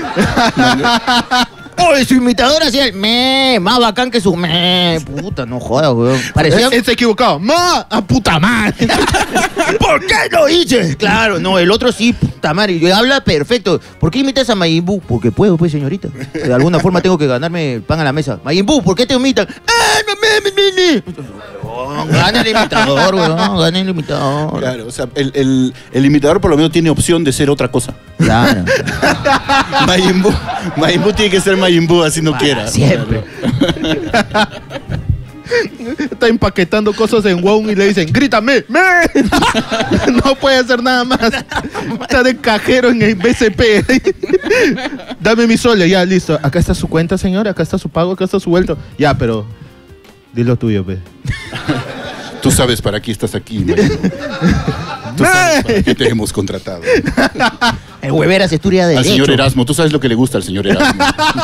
Oh, su imitador hacía el me, más bacán que su me. Puta, no jodas, weón. Parecía. Él se equivocado. ¡Ma! ¡A puta madre! ¿Por qué lo hice? Claro, no, el otro sí, puta madre. Y habla perfecto. ¿Por qué imitas a Majin Buu? Porque puedo, pues, señorita. De alguna forma tengo que ganarme el pan a la mesa. Majin Buu, ¿por qué te imitan? ¡Ah, no me, me, me, me! Gana el imitador, weón. Gana el imitador. Claro, o sea, el, el, el imitador por lo menos tiene opción de ser otra cosa. Claro. Majin Buu, Majin Buu tiene que ser Majin Buu, así no quiera. Siempre. Está empaquetando cosas en WOW y le dicen, ¡grítame! ¡Me! No puede hacer nada más. Está de cajero en el B C P. Dame mi sole, ya, listo. Acá está su cuenta, señor. Acá está su pago, acá está su vuelto. Ya, pero dilo tuyo, pe. Tú sabes para qué estás aquí, Majin Buu. Tú sabes para qué te hemos contratado. El Hueveras estudia de Al derecho. señor Erasmo, tú sabes lo que le gusta al señor Erasmo.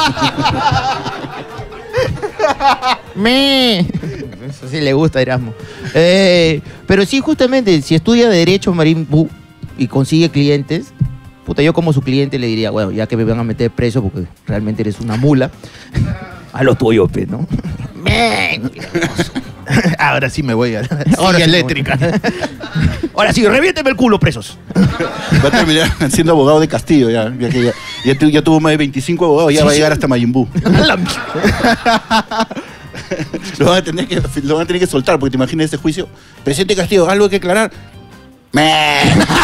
Me. Eso sí le gusta a Erasmo. Eh, pero sí, justamente, si estudia de Derecho Majin Buu y consigue clientes, puta, yo como su cliente le diría, bueno, ya que me van a meter preso porque realmente eres una mula, a lo tuyo, pe, ¿no? Me. Ahora sí me voy a la Ahora silla sí, eléctrica. Ahora sí, reviénteme el culo, presos. Va a terminar siendo abogado de Castillo ya. Ya, que ya, ya, tu- ya tuvo más de veinticinco abogados, ya Sí, va a sí. llegar hasta Majin Buu. A la mierda. Lo van a tener que, lo van a tener que soltar, porque te imaginas ese juicio. Presidente Castillo, algo que aclarar. Me.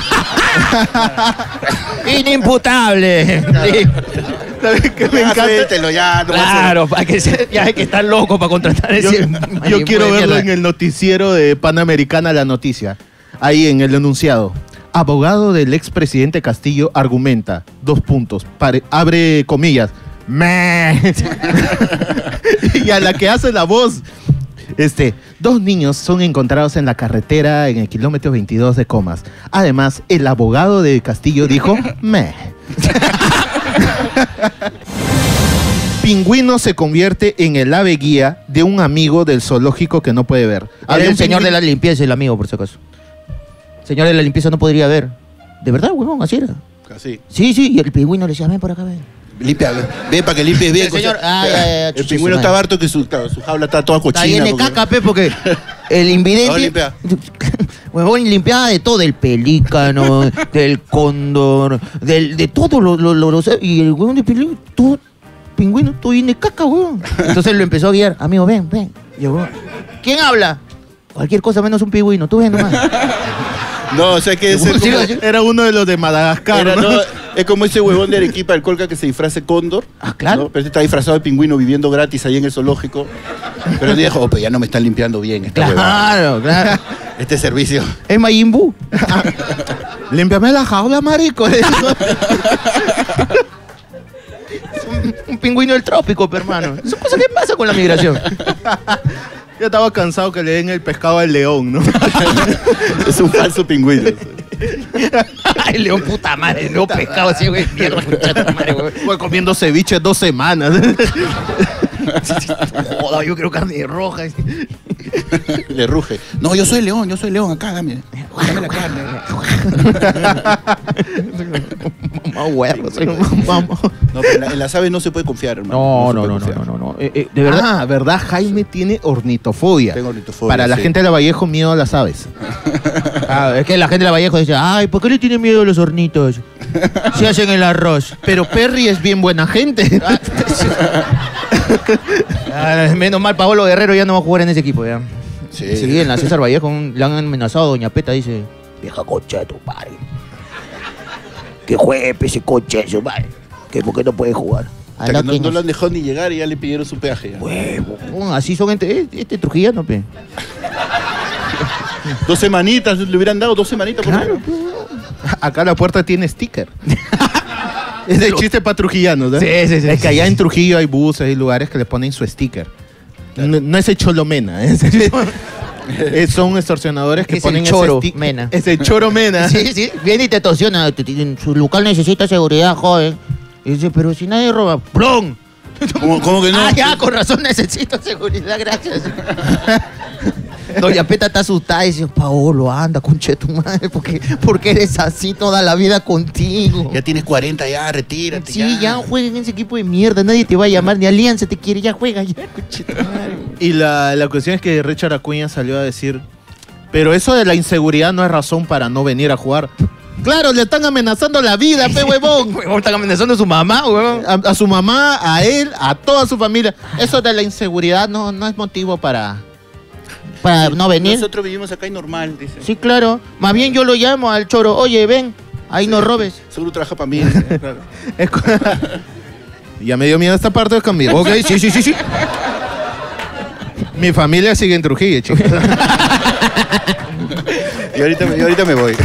Inimputable. Sí. ¿Sabes qué me Ya, encanta? suéltelo ya, no va a ser- Claro, para que se, ya hay que estar loco para contratar Yo, ese. yo quiero verlo en el noticiero de Panamericana La Noticia. Ahí en el enunciado. Abogado del expresidente Castillo argumenta, dos puntos, pare- abre comillas, me. Y a la que hace la voz, este, dos niños son encontrados en la carretera en el kilómetro veintidós de Comas. Además, el abogado de Castillo dijo, me. Pingüino se convierte en el ave guía de un amigo del zoológico que no puede ver. Era Había el un señor pingüino- de la limpieza, el amigo, por si acaso. Señor de la limpieza no podría ver. ¿De verdad, huevón? Así era. Así. Sí, sí, y el pingüino le decía, ven por acá, ven. Limpia, ve para que limpies bien. El señor- cosa- ah, ya, ya, ya, el chucha, pingüino su está madre. harto que su, claro, su jaula está toda cochina. Está llena de porque- caca, pe, porque el No, invidente... limpia. Huevón, limpiaba de todo, del pelícano, del cóndor, del, de todo lo, lo, lo- lo- y el huevón de pingüino, todo, pingüino, todo lleno de caca, huevón. Entonces lo empezó a guiar, amigo, ven, ven. Y el huevón, ¿quién habla? Cualquier cosa menos un pingüino, tú ven nomás. No, o sea que es Sí, como, sí. Era uno de los de Madagascar, era, ¿no? no, es como ese huevón de Arequipa, el Colca, que se disfrace cóndor. Ah, claro. ¿no? Pero este está disfrazado de pingüino viviendo gratis ahí en el zoológico. Pero dijo, oh, pues ya no me están limpiando bien esta huevada. Claro, claro. Este servicio. Es Majin Buu. Límpiame la jaula, marico. un, un pingüino del trópico, pe, hermano. Son cosas que pasan con la migración. Yo estaba cansado que le den el pescado al león, ¿no? Es un falso pingüino. Ay, león, puta madre, león pescado así, güey. Mierda, concha de tu madre, güey. Voy comiendo ceviche dos semanas. Joda, yo quiero carne roja. Le ruge. No, yo soy león, yo soy león, acá, dame. Dame la carne. Mamá huevo, soy un Vamos. No, pero en, la- en las aves no se puede confiar, hermano. No, se no, puede no, no, confiar. no, no, no. Eh, eh, de verdad. Ah, ¿verdad? Jaime tiene ornitofobia. Tengo ornitofobia, Para la sí. gente de Vallejo, miedo a las aves. Ah, es que la gente de la Vallejo dice, ay, ¿por qué le tiene miedo a los hornitos? Si hacen el arroz. Pero Perry es bien buena gente. Ah, menos mal, Paolo Guerrero ya no va a jugar en ese equipo, ya. Sí. Sí, en la César Vallejo un- le han amenazado a Doña Peta, dice, vieja concha de tu padre. Que juegue ese concha de su madre. Que por qué no puede jugar. Hasta que no, no lo han dejado ni llegar y ya le pidieron su peaje. Ya. Huevo, oh, así son este, este trujillano, pe. Dos semanitas, le hubieran dado dos semanitas por Claro, lo menos. Acá la puerta tiene sticker. Es de chiste para trujillanos, ¿no? Sí, sí, sí. Es que allá en Trujillo hay buses, hay lugares que le ponen su sticker. No, no es el Cholomena, es es- son extorsionadores que Es el ponen Choro ese sti- Mena. Es el Choro Mena. Sí, sí, viene y te torsiona. te- te- Su local necesita seguridad, joven. Y dice, pero si nadie roba, ¡plom! ¿Cómo, cómo que no? Ah, ya, con razón necesito seguridad, gracias. Doña Peta está asustada y dice, Paolo, anda, conche tu madre, ¿por qué, por qué eres así toda la vida contigo? Ya tienes cuarenta, ya, retírate. Sí, ya jueguen en ese equipo de mierda, nadie te va a llamar, ni Alianza te quiere, ya juega, ya, conche tu madre. Y la, la cuestión es que Richard Acuña salió a decir, pero eso de la inseguridad no es razón para no venir a jugar. Claro, le están amenazando la vida, pe huevón. Huevón, están amenazando a su mamá, huevón. A, a su mamá, a él, a toda su familia. Eso de la inseguridad no, no es motivo para... Para no venir. Nosotros vivimos acá y normal, dice. Sí, claro. Más bien yo lo llamo al choro, oye, ven, ahí no robes. Seguro trabaja para mí. Claro. Es cu- ya me dio miedo esta parte de cambiar. Ok, sí, sí, sí, sí. Mi familia sigue en Trujillo, chicos. Y ahorita, me- y ahorita me voy.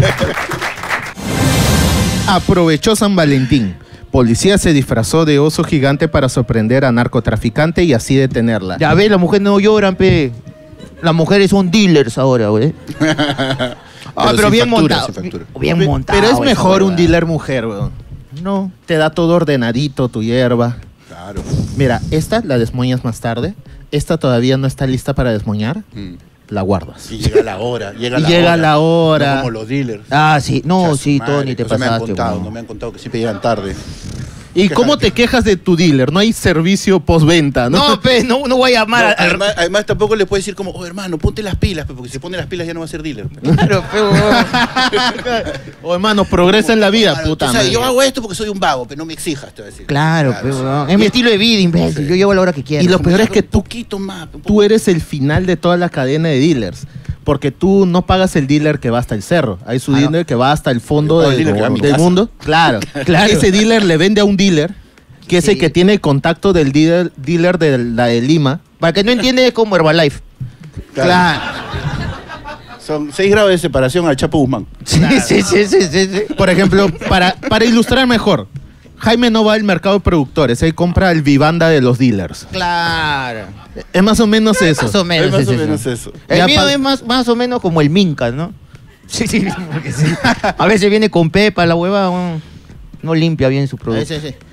Aprovechó San Valentín. Policía se disfrazó de oso gigante para sorprender a narcotraficante y así detenerla. Ya ves, las mujeres no lloran, pe. Las mujeres son dealers ahora, güey. Ah, pero sin bien factura, montado. sin factura. Bien Pe- montado. Pero es esa mejor un huevada. dealer mujer, weón. No. Te da todo ordenadito, tu hierba. Claro. Mira, esta la desmoñas más tarde. Esta todavía no está lista para desmoñar. Mm. La guardas. Y llega la hora. Llega Y la llega hora. la hora. No como los dealers. Ah, sí. No, Cha su sí, madre, Tony, te eso me han pasaste, contado, weón. no me han contado que siempre llegan tarde. ¿Y cómo te quejas de tu dealer? No hay servicio postventa, ¿no? No, pe, no, no voy a llamar No, al... además, además tampoco le puedes decir como, oh hermano, ponte las pilas, pe, porque si se pone las pilas ya no va a ser dealer. pe. Claro, pe, weón. O hermano, progresa en la vida, Claro, puta tú sabes, madre. yo hago esto porque soy un vago, pero no me exijas, te voy a decir. Claro, pe, weón. Es mi estilo de vida, imbécil. Yo llevo a la hora que quiero. Y lo peor es que Un tú, poquito más. un tú poco- eres el final de toda la cadena de dealers. Porque tú no pagas el dealer que va hasta el cerro. Hay su Ah, no. dealer que va hasta el fondo Yo pago el del, dealer que va a mi del casa. mundo. Claro. Claro. Ese dealer le vende a un dealer, que es el Sí. que tiene el contacto del dealer, dealer de la de Lima. Para que no entiende, es como Herbalife. Claro. Son seis grados de separación al Chapo Guzmán. Sí, sí, sí, sí, sí, sí. Por ejemplo, para, para ilustrar mejor, Jaime no va al mercado de productores, él compra el Vivanda de los dealers. Claro. Es más o menos eso. Más o menos. Es más es o eso. menos eso. El Ya mío pa- es más, más o menos como el Minca, ¿no? Sí, sí, porque sí. A veces viene con pepa, la hueva no, no limpia bien su producto. Ese, ese.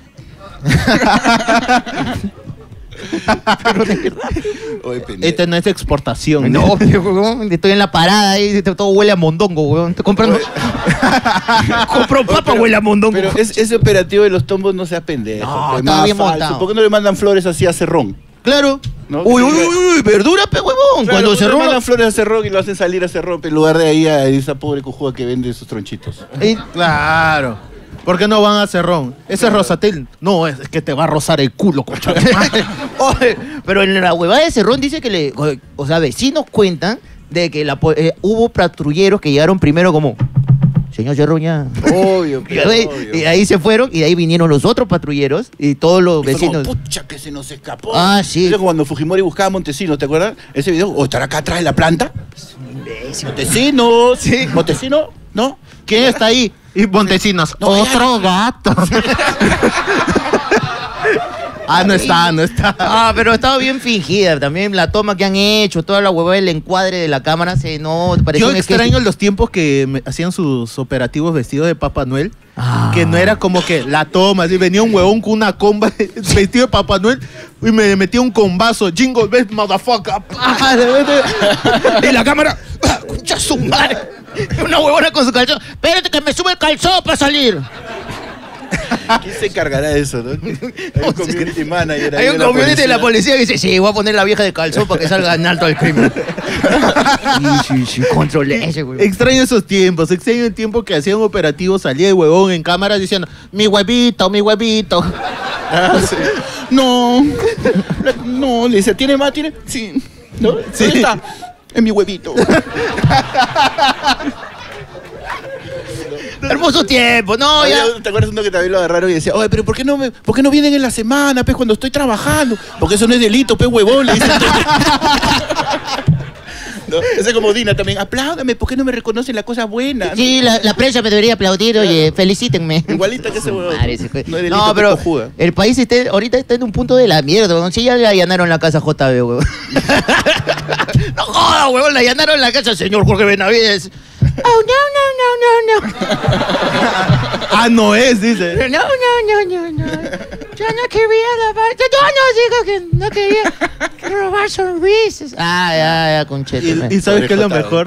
Oye, pendejo. Este no es de exportación. No, pero, huevón, estoy en la parada ahí, todo huele a mondongo, huevón. Estoy comprando. Compro papa, huele a mondongo. Pero es- ese operativo de los tombos no sea pendejo. No, pues, está más bien falso. montado. ¿Por qué no le mandan flores así a Cerrón? Claro. ¿No? Uy, uy, uy, uy, verdura, pe, huevón. Claro, Cuando ¿por qué se le roba. mandan flores a Cerrón y lo hacen salir a Cerrón, pero en lugar de ahí a esa pobre cojuda que vende sus tronchitos. Eh, Claro. ¿Por qué no van a Cerrón? Ese es Rosatel. No, es que te va a rozar el culo, concha de madre. Oye, pero en la huevada de Cerrón dice que le. O sea, vecinos cuentan de que la, po- eh, hubo patrulleros que llegaron primero como. Señor Cerrón, ya. Obvio, Y ahí, y de ahí se fueron y de ahí vinieron los otros patrulleros y todos los Y fue como, vecinos. pucha, que se nos escapó. Ah, sí. Eso cuando Fujimori buscaba a Montesinos, ¿te acuerdas? Ese video, o estará acá atrás de la planta. Montesinos. Sí. Montesinos, ¿no? ¿Quién está ahí? Y Montesinos. No, Otro gato. ah, no está, no está. Ah, pero estaba bien fingida. También la toma que han hecho, toda la huevada del encuadre de la cámara se no parece Yo un sketch. extraño los tiempos que me- hacían sus operativos vestidos de Papá Noel. Ah. Que no era como que la toma, así venía un huevón con una comba vestido de Papá Noel y me metía un combazo. Jingle bells, motherfucker. Ah, de repente- y la cámara. ¡Ah, concha su madre! Una huevona con su calzón. Espérate que me sube el calzón para salir. ¿Quién se encargará de eso, no? Hay un community manager ahí Hay un de la community de la policía. policía que dice, sí, voy a poner la vieja de calzón para que salga en alto el crimen. Sí, sí, sí, controlé ese, güey. Extraño esos tiempos, extraño el tiempo que hacían operativos, salía el huevón en cámara diciendo, mi huevito, mi huevito. Ah, sí. No, no, le dice, ¿tiene más? ¿Tiene? Sí. ¿No? Sí. ¿Dónde está? En mi huevito. Hermoso tiempo, no, Oye, ya. ¿te acuerdas uno que también lo agarraron y decía, oye, pero ¿por qué no, me, ¿por qué no vienen en la semana, pues, cuando estoy trabajando? Porque eso no es delito, pues, huevón, le dicen. ¿No? Ese es como Dina también, apláudame, ¿por qué no me reconocen la cosa buena? Sí, la, la prensa me debería aplaudir, oye, felicítenme. Igualita que ese huevón. Madre, ese jue- No es delito, No, pues, pero cojuda. el país está, ahorita está en un punto de la mierda, weón. Sí, ya le allanaron la casa a J B, weón. No joda, weón, le allanaron la casa al señor Jorge Benavides. Oh, no, no, no, no, no. Ah, no es, dice. No, no, no, no, no. Yo no quería lavar. Yo no digo que no quería robar sonrisas. Ah, ya, ya, conchete. ¿Y, y sabes qué es lo Pobre mejor?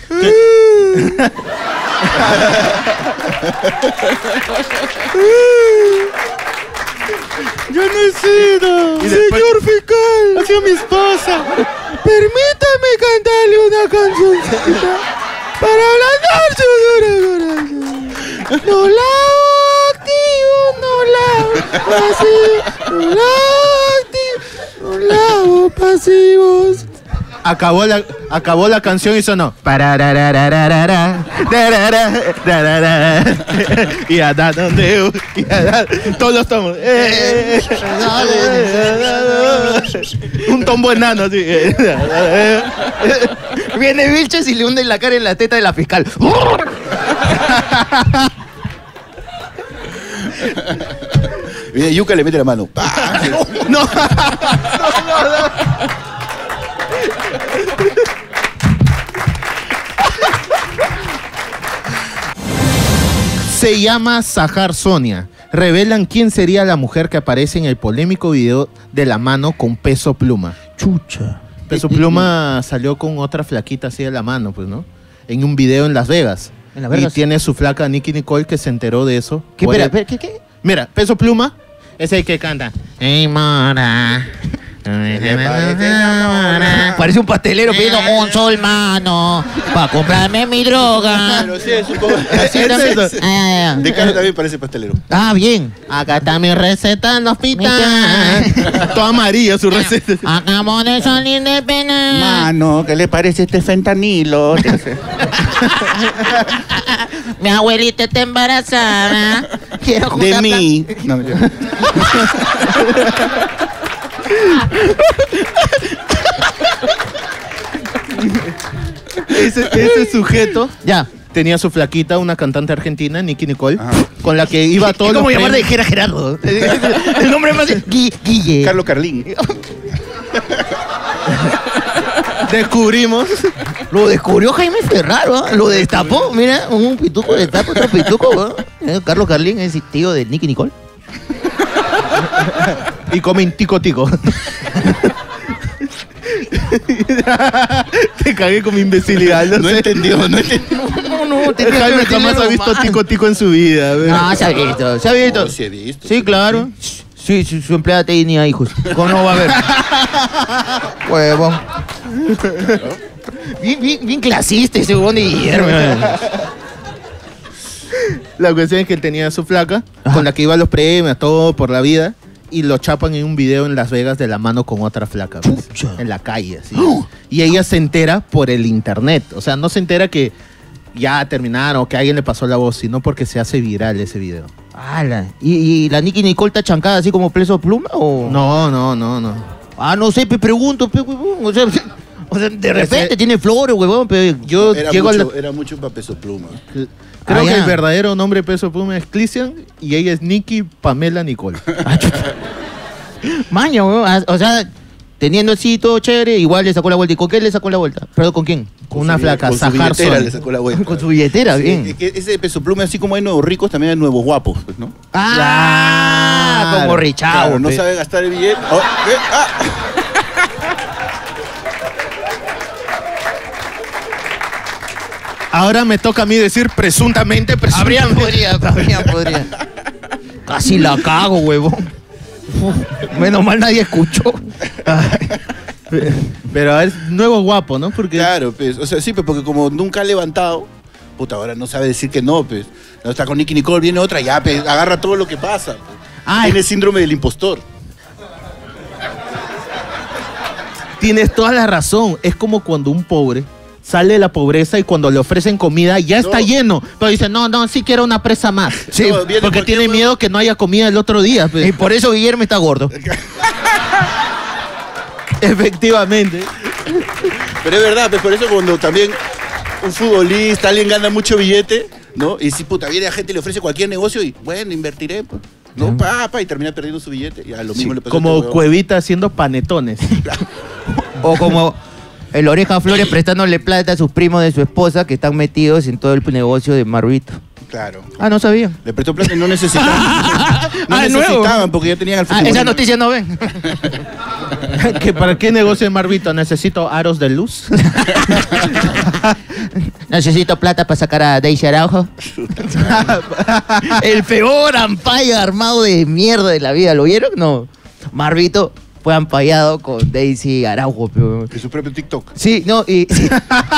Yo no he sido, Y después- señor fiscal, ha sido mi esposa. Permítame cantarle una cancioncita para ablandar su duro corazón. No la activo, no la pasivo, no la activo, no la hago pasivos. Acabó la, acabó la canción y sonó. Parararararara, tarara, tarara. Y a da donde y a da- todos estamos. eh, Un tombo enano así. Viene Vilches y le hunde la cara en la teta de la fiscal. Viene Yuka, le mete la mano. No. Se llama Sahar Sonia. Revelan quién sería la mujer que aparece en el polémico video de la mano con Peso Pluma. Chucha. Peso Pluma salió con otra flaquita así de la mano, pues, ¿no? En un video en Las Vegas. En Las Vegas. Y tiene su flaca Nicki Nicole que se enteró de eso. ¿Qué, Por espera, el- espera, ¿qué, qué? Mira, Peso Pluma es el que canta. Ey, mora. Parece un pastelero pidiendo un sol mano para comprarme mi droga. Pero sí, es un poco. Así Es también. eso. Ah, ya, ya. De cara también parece pastelero. Ah, bien. Acá está mi receta en hospital. Toda amarilla su receta. Acabo de salir de pena. Mano, ¿qué le parece este fentanilo? Mi abuelita está embarazada. Quiero De juntar mí. No, yo- Ese, ese sujeto pla- Ya. tenía su flaquita, una cantante argentina, Nicki Nicole, Ajá. con la que iba a todos Es los como llamar de premios. Jera Gerardo. El nombre más Gui- Guille. Carlos Carlín. Descubrimos. Lo descubrió Jaime Ferraro, ¿eh? Lo destapó. Mira, un pituco destapa otro pituco. ¿eh? Carlos Carlín es tío de Nicky Nicole. Y comen tico tico. Te cagué con mi imbecilidad. No, No sé. entendió, no entendió. No, no, Jaime jamás ha visto tico tico en su vida. a ver. No, se ha visto, se ha visto. No, sí he visto. Sí, claro. Sí, su, su empleada tenía hijos. ¿Cómo no va a ver? Huevón. Bien, bien, bien clasista ese huevón de Guillermo. La cuestión es que él tenía a su flaca, Ajá. con la que iba a los premios, todo por la vida, y lo chapan en un video en Las Vegas de la mano con otra flaca, pues, Chucha. en la calle, así. Y ella se entera por el internet, o sea, no se entera que ya terminaron o que alguien le pasó la voz, sino porque se hace viral ese video. Ala. ¿Y, y la Nicky Nicole está chancada así como Peso Pluma o...? No, no, no, no. Ah, no sé, pe pregunto, pe huevón. O sea, o sea, de repente Ese- tiene flores, huevón, pero Yo Era llego mucho, a la- era mucho para Peso Pluma. Creo Ah, que ya. el verdadero nombre de Peso Pluma es Clistian y ella es Nikki Pamela Nicole. Maña, huevón. Ah, o sea, teniendo así todo chévere, igual le sacó la vuelta. ¿Y con qué le sacó la vuelta? ¿Perdón, con quién? Con una su flaca, Con su Sahar billetera Sonia. le sacó la vuelta. Con su billetera, Sí, bien. es que ese Peso Pluma, así como hay nuevos ricos, también hay nuevos guapos, pues, ¿no? Ah, Claro. como Richao. Claro, no pe. sabe gastar el billete. Oh, eh, ah. Ahora me toca a mí decir presuntamente, Habrían presuntamente. podría, habrían podría. Casi la cago, huevón. Uf, menos mal nadie escuchó. Pero es nuevo guapo, ¿no? Porque Claro, pues. O sea, sí, pues porque como nunca ha levantado, puta, ahora no sabe decir que no, pues. No está con Nicky Nicole, viene otra, ya, pues, agarra todo lo que pasa. Pues. Ay. Tiene síndrome del impostor. tienes toda la razón. Es como cuando un pobre sale de la pobreza y cuando le ofrecen comida ya está No. lleno. Pero dice, no, no, sí quiero una presa más. Sí, No, viene porque cualquier tiene huevo. miedo que no haya comida el otro día. pues. Y por eso Guillermo está gordo. Efectivamente. Pero es verdad, pues por eso cuando también un futbolista, alguien gana mucho billete, ¿no? Y si puta, viene a gente y le ofrece cualquier negocio y, bueno, invertiré, pues. No, papá, y termina perdiendo su billete. Y a lo mismo le pasó a Como este huevón. Cuevita haciendo panetones. O como el Oreja Flores prestándole plata a sus primos de su esposa que están metidos en todo el negocio de Marvito. Claro. Ah, no sabía. Le prestó plata y no necesitaban. no Ah, ¿de nuevo? necesitaban porque ya tenían al Ah, futbolista. esa noticia no ven. ¿Que ¿Para qué negocio de Marvito? Necesito aros de luz. Necesito plata para sacar a Daisy Araujo. El peor ampaya armado de mierda de la vida. ¿Lo vieron? No. Marvito fue ampallado con Daisy Araujo. Pero... En su propio TikTok. Sí, no, y... sí.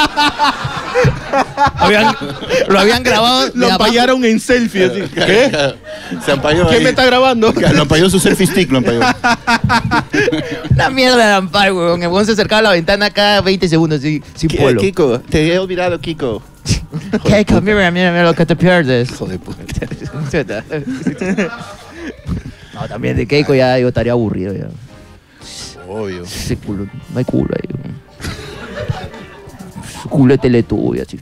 Habían- lo habían grabado. de Lo abajo. apayaron en selfie. Así. ¿Qué? Se ampalló ¿Quién ahí. me está grabando? Lo ampalló su selfie stick, lo ampalló. Una mierda de amparo, weón. El weón se acercaba a la ventana cada veinte segundos así, sin ¿Qué, polo. Kiko, te he olvidado, Kiko. Kiko, mira, mira, mira lo que te pierdes. Hijo de puta. No, también de Keiko ya yo estaría aburrido ya. Obvio. Ese culo, no hay culo ahí. weón. Su culo de Teletubby, así.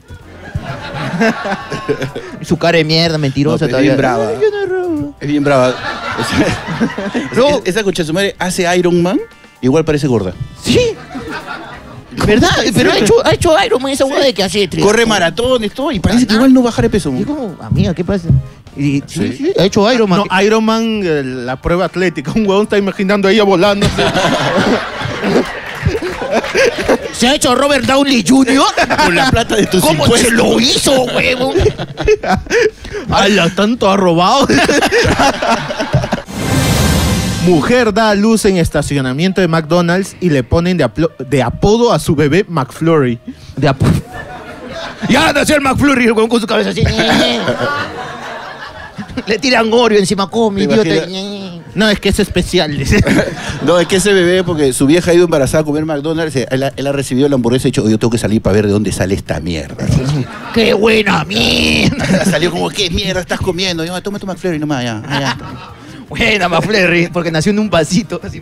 Y su cara de mierda, mentirosa No, pero es todavía. bien brava. Ay, yo no robo. Es bien brava. O sea, No. es- esa concha de su madre hace Iron Man, igual parece gorda. Sí. ¿Verdad? Pero ha hecho, ha hecho Iron Man esa hueá de que hace triatlón. Corre maratones, todo, y parece que igual no bajar de peso. Y como, amiga, ¿qué pasa? Y, sí, Sí. sí, ha hecho Iron Man. No, Iron Man, eh, la prueba atlética. Un huevón está imaginando a ella volando. ¿Se ha hecho Robert Downey junior? Con la plata de tus ¿Cómo impuestos. se lo hizo, huevo? ¡Hala, tanto ha robado! Mujer da a luz en estacionamiento de McDonald's y le ponen de, aplo- de apodo a su bebé McFlurry. De apo- Ya nació el McFlurry, el huevón con su cabeza así. Le tiran Oreo encima, come, ¿Te idiota. imaginas? No, es que es especial. dice. No, es que ese bebé, porque su vieja ha ido embarazada a comer McDonald's, él, ha- él ha recibido la hamburguesa y ha dicho, "Oh, yo tengo que salir para ver de dónde sale esta mierda. ¡Qué buena mierda! Salió como, ¿qué mierda estás comiendo? Y yo, toma tu McFlurry nomás, ya. Ah, ya. Buena McFlurry, porque nació en un vasito. Así.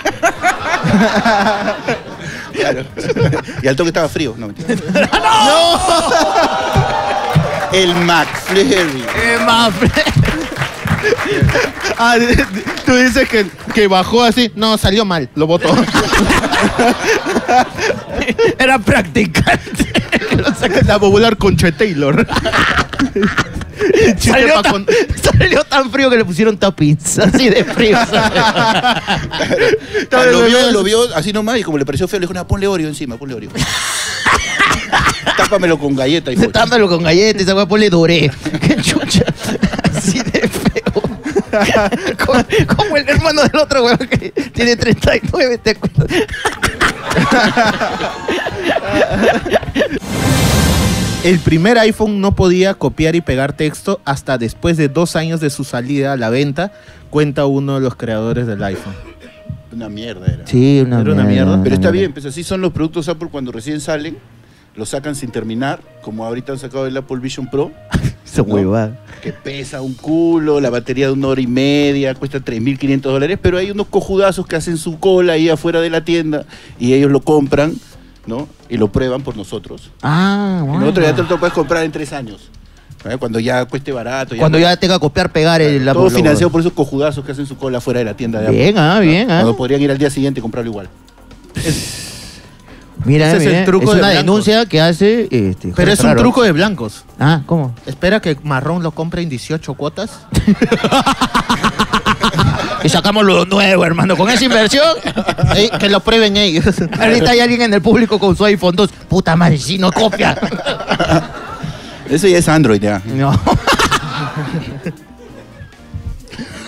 Claro. Y al toque estaba frío. No, mentira. ¡No! El McFlurry. ¡Qué McFlurry! Ah, de- de- tú dices que, que bajó así. No, salió mal. Lo botó. Era practicante. La popular Conche Taylor. Chiste Salió pa' tan, con- salió tan frío que le pusieron toppings. Así de frío. ¿sabes? Ah, lo, vio, lo vio así nomás y como le pareció feo, le dijo, no, ponle Oreo encima, ponle Oreo. Tápamelo con galleta y Tápalo con galletas, esa weá ponle doré. Qué chucha. Así de feo. Como, como el hermano del otro weón que tiene treinta y nueve, ¿te acuerdas? El primer iPhone no podía copiar y pegar texto hasta después de dos años de su salida a la venta, cuenta uno de los creadores del iPhone. Una mierda era. Sí, una Era una mierda. Pero está bien, pues así son los productos Apple cuando recién salen, los sacan sin terminar, como ahorita han sacado el Apple Vision Pro, Esa ¿no? huevada. que pesa un culo, la batería de una hora y media, cuesta tres mil quinientos dólares, pero hay unos cojudazos que hacen su cola ahí afuera de la tienda y ellos lo compran, ¿no? Y lo prueban por nosotros. Ah, Y bueno. nosotros ya te lo puedes comprar en tres años. ¿eh? Cuando ya cueste barato. Cuando ya tenga que copiar, pegar el Todo Apple financiado Logo. por esos cojudazos que hacen su cola afuera de la tienda de Apple. Bien, ah, bien, ah. Cuando podrían ir al día siguiente y comprarlo igual. Mira, Ese es mira, el truco es de una blancos. denuncia que hace este, Pero es un raro. truco de blancos. Ah, ¿cómo? Espera que Marrón lo compre en dieciocho cuotas. Y sacamos lo nuevo, hermano. Con esa inversión, Ey, que lo prueben ellos. ahorita hay alguien en el público con su iPhone dos. Puta madre, si no copia. Eso ya es Android ya. No.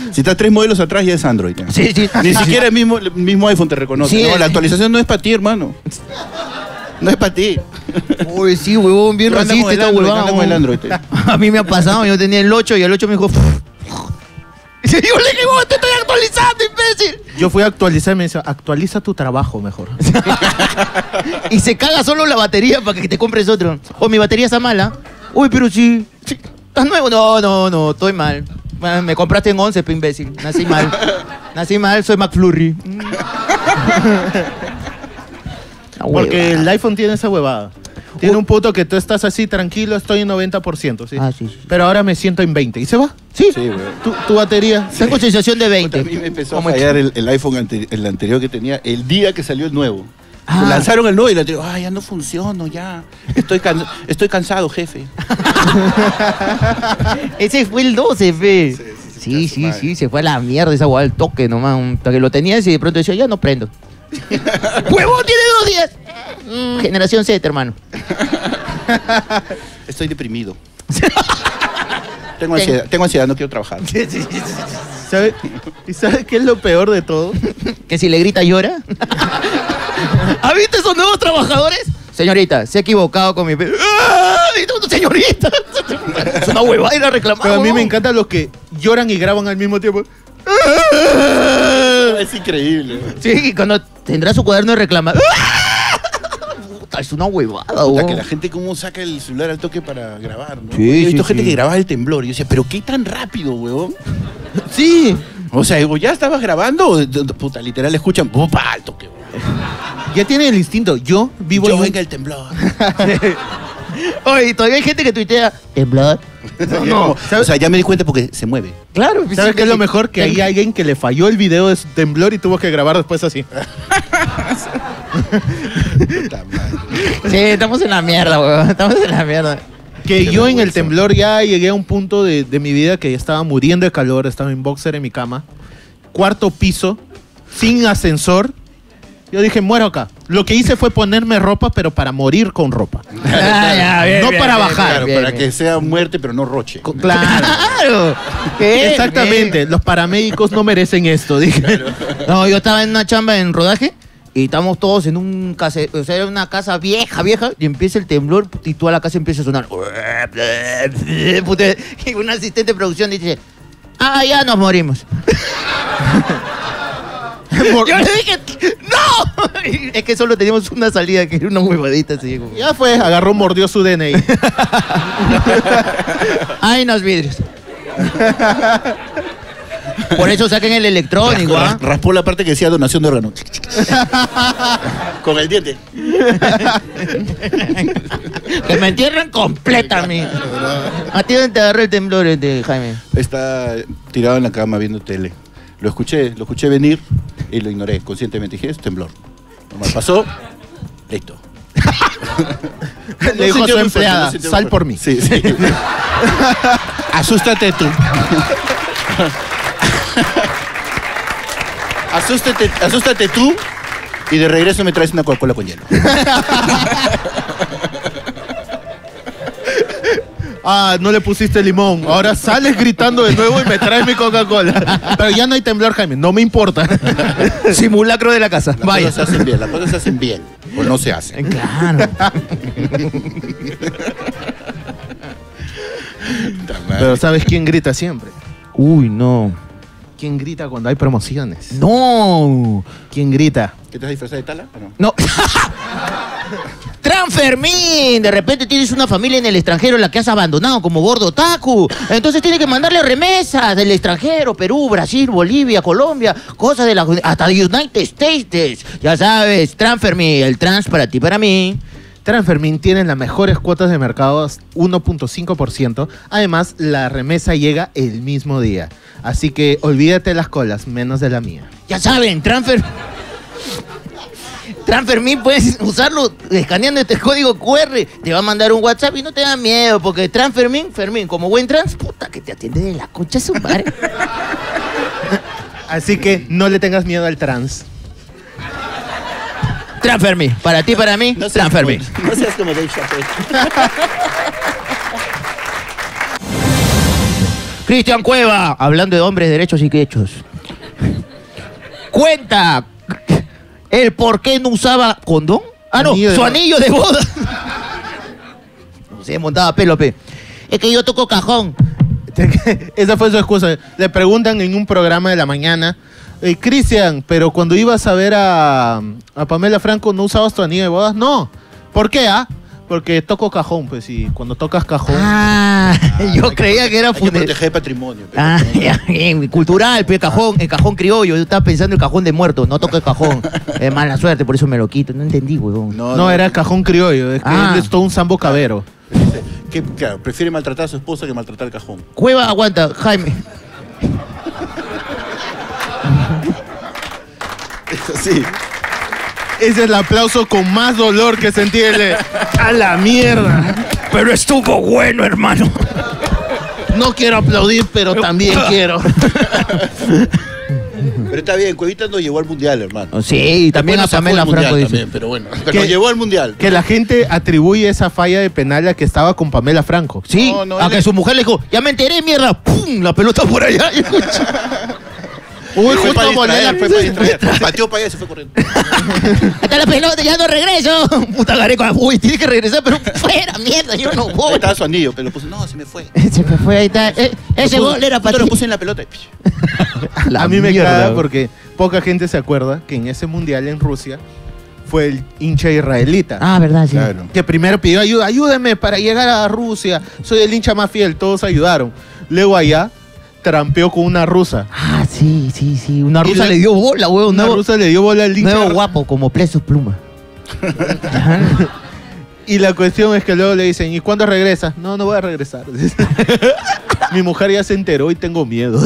Si estás tres modelos atrás ya es Android. Ya. Sí, sí. Ni siquiera el mismo, el mismo iPhone te reconoce. Sí, no, eh. la actualización no es para ti, hermano. No es para ti. Uy, sí, huevón, bien Anda con racista el esta Android, huevada. anda con el Android. A mí me ha pasado, yo tenía el ocho y el ocho me dijo... Y yo le dije, "Vos, te estoy actualizando, imbécil". Yo fui a actualizar y me dice, actualiza tu trabajo mejor. Y se caga solo la batería para que te compres otro. O mi batería está mala. Uy, pero sí. sí, ¿Estás nuevo? No, no, no, estoy mal. Ah, me compraste en once, pe imbécil. Nací mal. Nací mal, soy McFlurry. Mm. La Porque hueva. el iPhone tiene esa huevada. Tiene un punto que tú estás así tranquilo, estoy en noventa por ciento, ¿sí? Ah, sí, sí. Pero ahora me siento en veinte. ¿Y se va? Sí. Sí, güey. Tu, tu batería. Tengo sensación de veinte. A mí me empezó a Como fallar el, el iPhone ante- el anterior que tenía el día que salió el nuevo. Ah. Lanzaron el nuevo y el anterior, ah, ya no funciono, ya. Estoy, can- estoy cansado, jefe. Ese fue el doce, fe. Sí, sí, sí, Sí, sí, madre. sí, se fue a la mierda esa hueá al toque nomás. Hasta que lo tenías y de pronto decía, ya no prendo. ¡Huevón, tiene dos días! Mm, generación Z, hermano. Estoy deprimido. Tengo ansiedad, tengo ansiedad, no quiero trabajar. ¿Sabe? ¿Y sabes qué es lo peor de todo? Que si le grita llora. ¿Ha visto esos nuevos trabajadores? Señorita, se ha equivocado con mi... pe- ¡Ay, no, no, señorita! Es una huevada ir a reclamar. Pero a mí me huevón. encantan los que lloran y graban al mismo tiempo. Es increíble. Sí, cuando tendrá su cuaderno de reclamar. Puta, es una huevada, Puta, huevón. que la gente cómo saca el celular al toque para grabar, ¿no? Sí, Yo he sí, visto gente sí. que grababa el temblor y yo decía, pero qué tan rápido, huevón. Sí. O sea, o ya estabas grabando, o, puta, literal escuchan, pupa, al toque, huevón. Ya tienen el instinto. Yo vivo Yo en un- venga el temblor. Oye, todavía hay gente que tuitea temblor. No, o sea, ya me di cuenta porque se mueve. Claro. ¿Sabes qué es lo mejor? Que hay alguien que le falló el video de su temblor y tuvo que grabar después así. Puta madre. Sí, estamos en la mierda, weón. Estamos en la mierda. Que Qué yo en el vergüenza. temblor ya llegué a un punto de, de mi vida que ya estaba muriendo de calor, estaba en boxer en mi cama, cuarto piso, sin ascensor. Yo dije, muero acá. Lo que hice fue ponerme ropa, pero para morir con ropa. Ah, ya, bien, No bien, para bien, bajar, Claro, bien, para bien. que sea muerte, pero no roche. Claro. Claro. Bien, Exactamente. Los paramédicos no merecen esto, dije. bien. No, yo estaba en una chamba en rodaje y estamos todos en un casa, o sea, era una casa vieja, vieja, y empieza el temblor y toda la casa empieza a sonar. Puta, y un asistente de producción dice, ah, ya nos morimos. Yo le dije, ¡no! Es que solo teníamos una salida que era una huevadita así. Como... Ya fue, agarró, mordió su D N I. ¡Ay, los vidrios! Por eso saquen el electrónico, ¿ah? Ras- Raspó la parte que decía donación de órganos. Con el diente. Que me entierren completa a mí. ¿A ti dónde te agarró el temblor, este, Jaime? Está tirado en la cama viendo tele. Lo escuché, lo escuché venir y lo ignoré conscientemente. Dije, es temblor. Normal, pasó, listo. Le dijo a sintió su muy fuerte, empleada, no sintió muy sal fuerte. por mí. Sí, sí. Asústate tú. Asústate, asústate tú y de regreso me traes una Coca-Cola con hielo. Ah, no le pusiste limón. Ahora sales gritando de nuevo y me traes mi Coca-Cola. Pero ya no hay temblor, Jaime. No me importa. Simulacro de la casa. Las Vaya. cosas se hacen bien, las cosas se hacen bien. O no se hacen. Claro. Pero ¿sabes quién grita siempre? Uy, no. ¿Quién grita cuando hay promociones? No. ¿Quién grita? ¿Qué te has disfrazado de tala o no? No. Transfermín, de repente tienes una familia en el extranjero en la que has abandonado como gordo taku. Entonces tienes que mandarle remesas del extranjero, Perú, Brasil, Bolivia, Colombia, cosas de la hasta United States. Ya sabes, Transfermín, el trans para ti, para mí. Transfermin tiene las mejores cuotas de mercado, uno punto cinco por ciento. Además, la remesa llega el mismo día. Así que olvídate las colas, menos de la mía. Ya saben, Transfer Transfermín puedes usarlo escaneando este código cu erre. Te va a mandar un WhatsApp y no te da miedo, porque Transfermín, Fermín, como buen trans, puta, que te atiende de la concha su madre. Así que no le tengas miedo al trans. Transfermín, para ti, para mí, No seas Transfermín. como- No seas como Dave Chappelle. Cristian Cueva, hablando de hombres, derechos y quechos. Cuenta el por qué no usaba condón. Ah, no, Anillo de su boda. anillo de boda. Se montaba pelo, pe. Es que yo toco cajón. Esa fue su excusa. Le preguntan en un programa de la mañana, eh, Cristian, pero cuando ibas a ver a, a Pamela Franco, ¿no usabas tu anillo de bodas? No. ¿Por qué, ah? Porque toco cajón, pues, y cuando tocas cajón... Ah, yo creía que era Hay que funeral. proteger el patrimonio. pe. Ah, ya, bien, cultural, pe, cajón, el cajón criollo. Yo estaba pensando en el cajón de muertos, no toco el cajón. Es mala suerte, por eso me lo quito. No entendí, huevón. No, era cajón criollo, es que Ah. él es todo un sambo cabero. Que, claro, prefiere maltratar a su esposa que maltratar el cajón. Cueva, aguanta, Jaime. Eso sí. Ese es el aplauso con más dolor que sentí. El de, a la mierda. Pero estuvo bueno, hermano. No quiero aplaudir, pero también quiero. Pero está bien, Cuevita nos llevó al mundial, hermano. Sí, también a Después nos sacó Pamela del mundial Franco dice. también, pero bueno, pero ¿Qué? nos llevó al mundial. Que la gente atribuye esa falla de penal a que estaba con Pamela Franco. Sí, No, no, a él que es- su mujer le dijo, ya me enteré, mierda. ¡Pum! La pelota por allá. Uy, Fue justo para volé la distraer, fue para distraer. Pateó para allá y se fue corriendo. Hasta la pelota, ya no regreso. Puta gareco, uy, tiene que regresar, pero fuera, mierda, yo no Ahí voy. estaba su anillo, pero lo puso. No, se me fue. Se me fue, ahí está. Eh, ese Lo puse- gol era justo para lo ti. puse en la pelota. y- La A mí me mierda, caga güey. porque poca gente se acuerda que en ese mundial en Rusia fue el hincha israelita. Ah, verdad, sí. Claro. Que primero pidió ayuda, ayúdenme para llegar a Rusia, soy el hincha más fiel, todos ayudaron. Luego allá trampeó con una rusa. Ah, sí, sí, sí. Una Y rusa la- le dio bola, huevón. Una Nuevo, rusa le dio bola al hincha. nuevo guapo, como Plesos Pluma. Y la cuestión es que luego le dicen, ¿y cuándo regresas? No, no voy a regresar. Mi mujer ya se enteró y tengo miedo.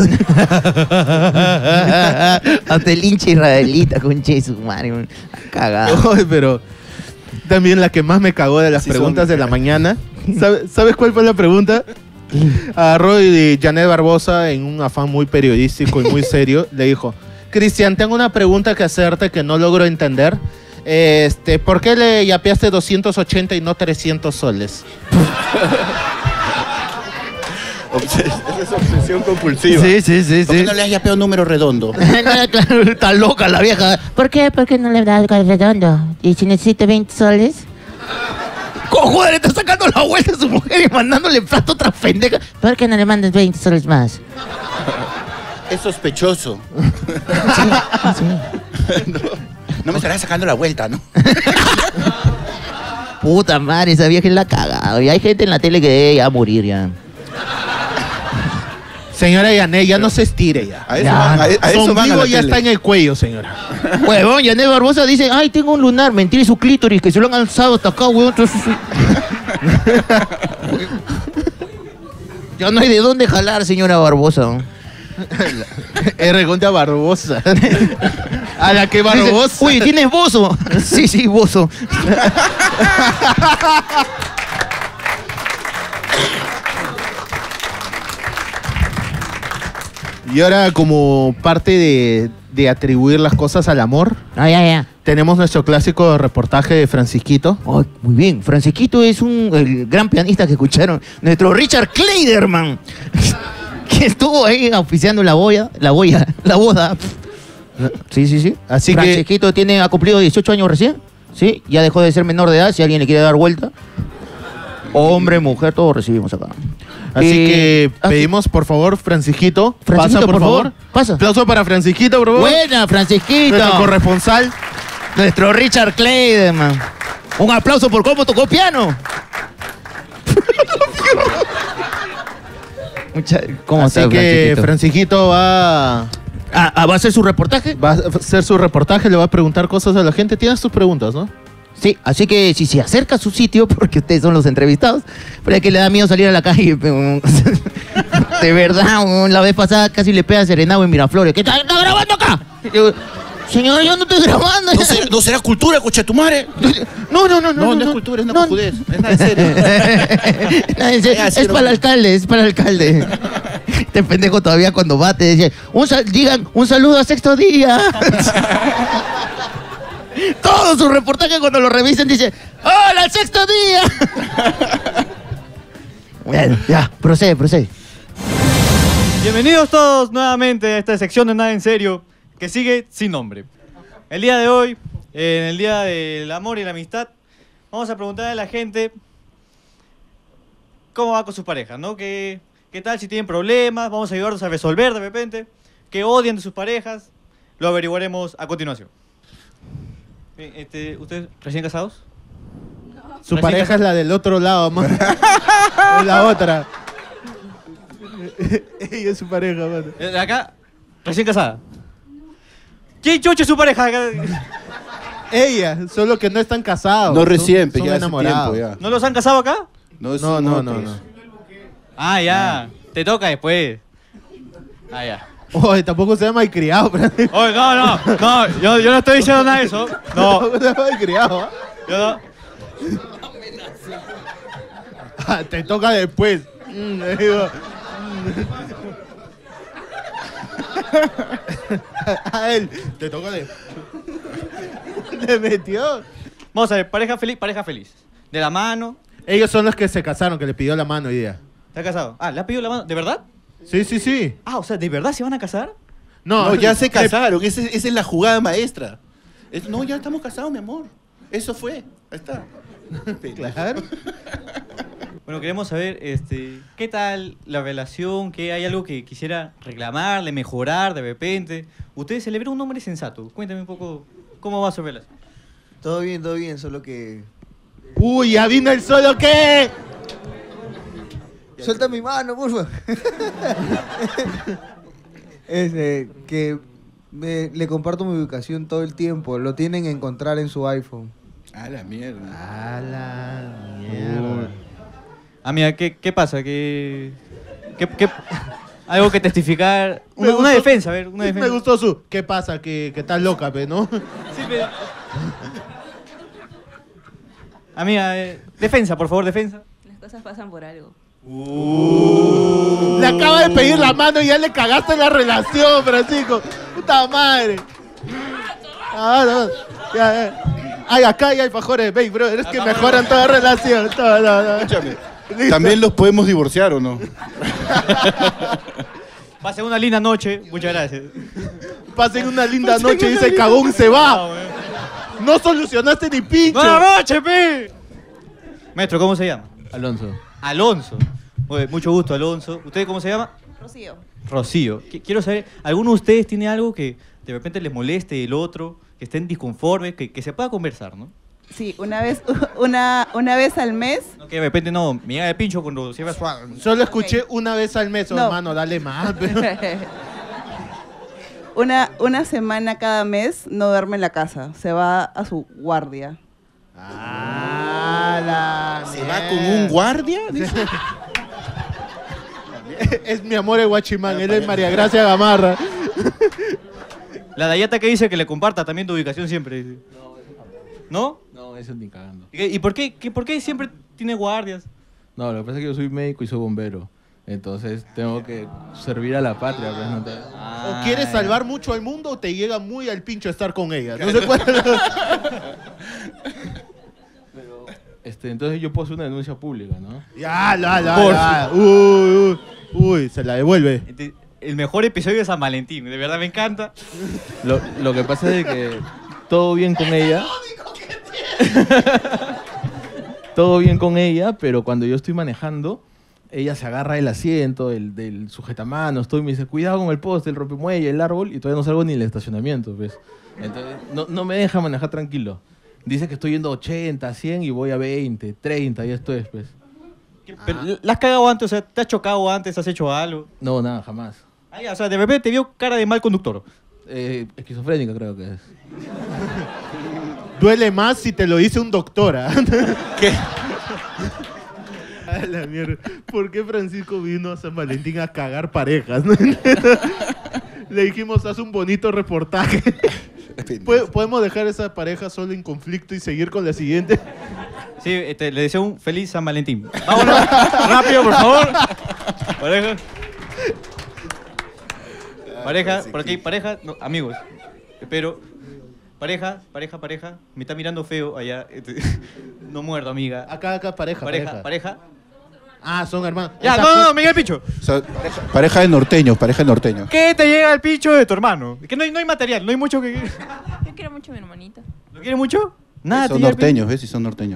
Hasta el hincha israelita, conche de su madre. Cagado. Ay, pero también la que más me cagó de las Así preguntas son. de la mañana. ¿Sabe- ¿Sabes cuál fue la pregunta? Agarró y Janet Barbosa, en un afán muy periodístico y muy serio, le dijo, Cristian, tengo una pregunta que hacerte que no logro entender. Este, ¿por qué le yapeaste doscientos ochenta y no trescientos soles? Obses- Esa es obsesión compulsiva. sí, sí, ¿Por qué no le has yapeado un número redondo? Claro, está loca la vieja. ¿Por qué? ¿Por qué no le das el redondo? ¿Y si necesita veinte soles? Cojuda, le está sacando la vuelta a su mujer y mandándole plato a otra pendeja. ¿Por qué no le mandas veinte soles más? Es sospechoso. Sí. no, no me estarás sacando la vuelta, ¿no? Puta madre, esa vieja es la cagada. Y hay gente en la tele que debe ya morir ya. Señora Janet, ya no se estire ya. A eso Ya, van a, a Su eso van a ombligo la ya tele. está en el cuello, señora. Huevón, Janet Barbosa dice, ay, tengo un lunar. Mentira, es su clítoris, que se lo han alzado hasta acá, huevón. Entonces, ya no hay de dónde jalar, señora Barbosa. R. Contra Barbosa. A la que Barbosa. Dice, uy, ¿tienes bozo? Sí, sí, bozo. Y ahora, como parte de, de atribuir las cosas al amor, No, ya, ya. tenemos nuestro clásico reportaje de Francisquito. Ay, muy bien, Francisquito es un el gran pianista que escucharon. Nuestro Richard Kleiderman, que estuvo ahí oficiando la boya, la boya, la boda. Sí, sí, sí. Así que- Francisquito tiene, ha cumplido dieciocho años recién. Sí, ya dejó de ser menor de edad, si alguien le quiere dar vuelta. Hombre, mujer, todos recibimos acá. Así Eh, que ah, sí. pedimos, por favor, Francisquito, Francisquito, pasa, por, por favor. favor, pasa. Aplauso para Francisquito, por favor. Buena, Francisquito. Nuestro corresponsal. Nuestro Richard Kleiderman. Un aplauso por cómo tocó piano. Mucha- ¿Cómo Así está, que Francisquito? Francisquito va, Ah, ah, ¿va a hacer su reportaje? va a hacer su reportaje, le va a preguntar cosas a la gente. Tienes tus preguntas, ¿no? Sí, así que si se acerca a su sitio, porque ustedes son los entrevistados, pero es que le da miedo salir a la calle. pero- De verdad, la vez pasada casi le pega a Serenado en Miraflores. ¿Qué está, está grabando acá? Yo, señor, yo no estoy grabando. ¿No, será, ¿No será cultura, coche tu madre? No, no, no, no. No, no, es cultura, es una no. cojudez. Es nada en serio. No, en serio, Ya, sí, es no. para el alcalde, es para el alcalde. Este pendejo todavía cuando va te dice, un sal- digan un saludo a Sexto Día. Todo su reportaje cuando lo revisen dice, ¡hola, al Sexto Día! Bueno, ya, procede, procede. Bienvenidos todos nuevamente a esta sección de Nada en Serio, que sigue sin nombre. El día de hoy, en el Día del Amor y la Amistad, vamos a preguntarle a la gente cómo va con sus parejas, ¿no? ¿Qué, qué tal si tienen problemas? Vamos a ayudarlos a resolver de repente. ¿Qué odian de sus parejas? Lo averiguaremos a continuación. Bien, este, ¿ustedes recién casados? Su Recién pareja casado. es la del otro lado, man. Es la otra. Ella es su pareja, mano. Eh, De acá, recién casada. ¿Quién chocho es su pareja? Ella, solo que no están casados. No recién, son, pe, son ya hace enamorados. tiempo, ya. ¿No los han casado acá? No, No, no, no, pues. no. Ah, ya. Te toca después. Ah, ya. Oye, tampoco se llama malcriado, pero... Oh, no, no, no, yo, yo no estoy diciendo nada de eso. No, Tampoco se llama malcriado, ¿ah? yo no. Ah, te toca después. Mm, le digo. A él, te toca después. Le metió. Vamos a ver, pareja feliz, pareja feliz. De la mano. Ellos son los que se casaron, que le pidió la mano hoy día. ¿Está casado? Ah, ¿le ha pedido la mano? ¿De verdad? Sí, sí, sí. Ah, o sea, ¿de verdad se van a casar? No, No, ya se le- casaron. Esa es, esa es la jugada maestra. Es- no, ya estamos casados, mi amor. Eso fue. Ahí está. Claro. Bueno, queremos saber, este, ¿qué tal la relación? ¿Qué hay algo que quisiera reclamarle, mejorar de repente? Ustedes celebran un hombre sensato. Cuéntame un poco cómo va su relación. Todo bien, todo bien, solo que... Uy, ya vino el solo que. Suelta mi mano, por favor. Este, que me- le comparto mi ubicación todo el tiempo. Lo tienen que encontrar en su iPhone. A la mierda. A la mierda. Ah, mira, ¿qué, qué pasa? ¿Qué, qué, qué- algo que testificar? Me Una, una gustó- defensa, a ver, una defensa. Me gustó su. ¿Qué pasa? Que, que estás loca, pe, ¿no? Sí, pero... Amiga, eh, defensa, por favor, defensa. Las cosas pasan por algo. Le acaba de pedir la mano y ya le cagaste la relación, Francisco. Puta madre. Ah, no. Ya, ya. Ay, acá hay alfajores, ve, bro. Es que Acá, mejoran toda relación. Todo, no, no. Escúchame. Listo. ¿También los podemos divorciar o no? Pase una linda noche, muchas gracias. Pasen una linda Pasen noche y una ese linda- cagón se No, va. weón. No solucionaste ni pincho. ¡Buenas noches, pe! Maestro, ¿cómo se llama? Alonso. Alonso. Oye, mucho gusto, Alonso. ¿Usted cómo se llama? Rocío. Rocío. Qu- Quiero saber, ¿alguno de ustedes tiene algo que de repente les moleste del otro, que estén disconformes, que, que se pueda conversar, ¿no? Sí, una vez, una, una vez al mes. No, que de repente no, me llega de pincho cuando cierra su... Solo escuché Ok. una vez al mes, oh, No. hermano, dale más. pero- una, una semana cada mes no duerme en la casa, se va a su guardia. Ah, la ¿Se va con un guardia? Dice. Es mi amor el guachimán, él es María Gracia Gamarra. La Dayata que dice que le comparta también tu ubicación siempre. Dice. ¿No? No, eso ni cagando. ¿Y, qué- y por, qué, qué- por qué siempre tiene guardias? No, lo que pasa es que yo soy médico y soy bombero. Entonces tengo que servir a la patria. Pues, no te- O quieres salvar mucho al mundo o te llega muy al pincho estar con ella. No se puede. Este, entonces yo puedo hacer una denuncia pública, ¿no? Ya, la, la, Por la. Uy, uy, uy, se la devuelve. Este, el mejor episodio de San Valentín, de verdad me encanta. Lo, lo que pasa es que todo bien con ella. Todo bien con ella, pero cuando yo estoy manejando, ella se agarra del asiento, del, del sujetamanos, todo, y me dice, cuidado con el poste, el rompemuelle, el árbol, y todavía no salgo ni del estacionamiento, pues. Entonces, no, no me deja manejar tranquilo. Dice que estoy yendo a ochenta, cien y voy a veinte, treinta, y esto es, pues. Pero, ¿la has cagado antes? O sea, ¿te has chocado antes? ¿Has hecho algo? No, nada, jamás. Ah, ya, o sea, de repente te vio cara de mal conductor. Eh, esquizofrénica creo que es. Duele más si te lo dice un doctor. ¿Ah? ¿Qué? A la mierda. ¿Por qué Francisco vino a San Valentín a cagar parejas? Le dijimos, haz un bonito reportaje. ¿Pod- ¿Podemos dejar esa pareja solo en conflicto y seguir con la siguiente? Sí, este, le deseo un feliz San Valentín. Vámonos, rápido, por favor. Pareja. Pareja, por aquí, pareja, no, amigos. Espero. Pareja, pareja, pareja. Me está mirando feo allá. este, no muerdo, amiga. Acá, acá, pareja, Pareja, pareja. pareja. Ah, son hermanos. Ya, Esa no, no, cosa- no, Miguel Picho. O sea, pareja de norteños, pareja de norteños. ¿Qué te llega al pincho de tu hermano? Que no hay, no hay material, no hay mucho que... Yo quiero mucho a mi hermanito. ¿Lo quieres mucho? Nada, Son te llega al pincho. norteños, ¿ves? Si son norteños.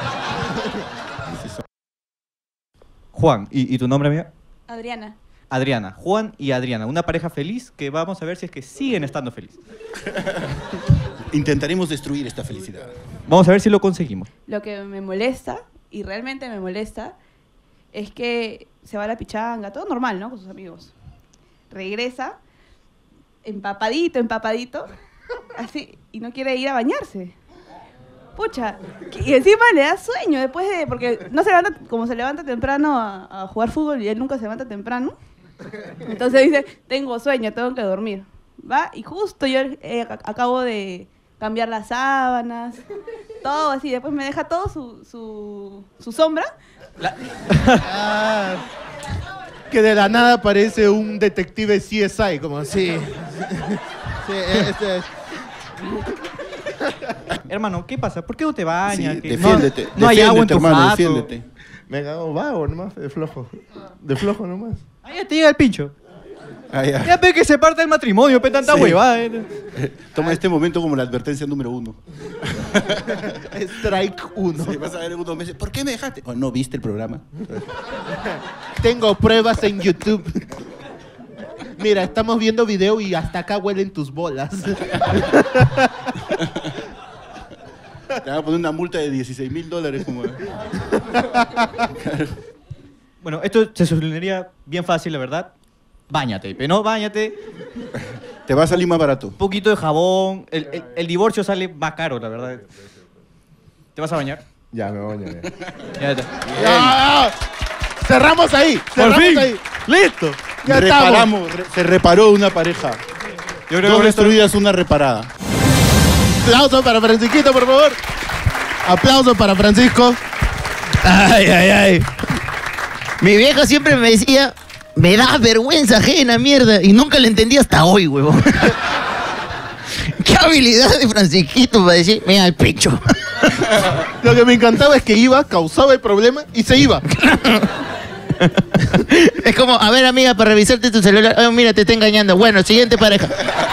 Juan, ¿y, y tu nombre, amiga? Adriana. Adriana. Juan y Adriana, una pareja feliz que vamos a ver si es que siguen estando felices. Intentaremos destruir esta felicidad. Vamos a ver si lo conseguimos. Lo que me molesta, y realmente me molesta, es que se va a la pichanga, todo normal, ¿no? Con sus amigos. Regresa, empapadito, empapadito, así, y no quiere ir a bañarse. Pucha, y encima le da sueño después de, porque no se levanta, como se levanta temprano a, a jugar fútbol y él nunca se levanta temprano, entonces dice, tengo sueño, tengo que dormir. Va, y justo yo eh, ac- acabo de cambiar las sábanas, todo así, después me deja todo su, su, su sombra. Ah, que de la nada parece un detective C S I, como así. Sí, este, Hermano, ¿qué pasa? ¿Por qué no te bañas? Sí, ¿Qué- defiéndete, no, no hay agua en defiéndete, tu hermano, jato. defiéndete. Me cago vago nomás, de flojo. De flojo nomás. Ahí ya te llega el pincho. Ah, ya. Ya ve que se parte el matrimonio, pe tanta Sí. huevada. eh. Toma este momento como la advertencia número uno. Strike uno. Sí, vas a ver en unos meses. ¿Por qué me dejaste? Oh, ¿no viste el programa? Tengo pruebas en YouTube. Mira, estamos viendo video y hasta acá huelen tus bolas. Te van a poner una multa de dieciséis mil dólares. Como... Bueno, esto se solucionaría bien fácil, la verdad. Báñate, pe, ¿no? Báñate. Te va a salir más barato. Un poquito de jabón. El, el- el divorcio sale más caro, la verdad. ¿Te vas a bañar? Ya, me baño. Ya. Ya está. ¡Ah! Cerramos ahí. Cerramos fin. ahí. ¡Listo! Ya Reparamos, re- se reparó una pareja. Yo creo que Dos con esto- destruidas, una reparada. Aplauso para Francisquito, por favor. Aplauso para Francisco. Ay, ay, ay. Mi vieja siempre me decía, me da vergüenza ajena, mierda. Y nunca le entendí hasta hoy, huevón. Qué habilidad de Francisquito para decir, mira el pecho. Lo que me encantaba es que iba, causaba el problema y se iba. Es como, a ver, amiga, para revisarte tu celular. Oh, mira, te está engañando. Bueno, siguiente pareja.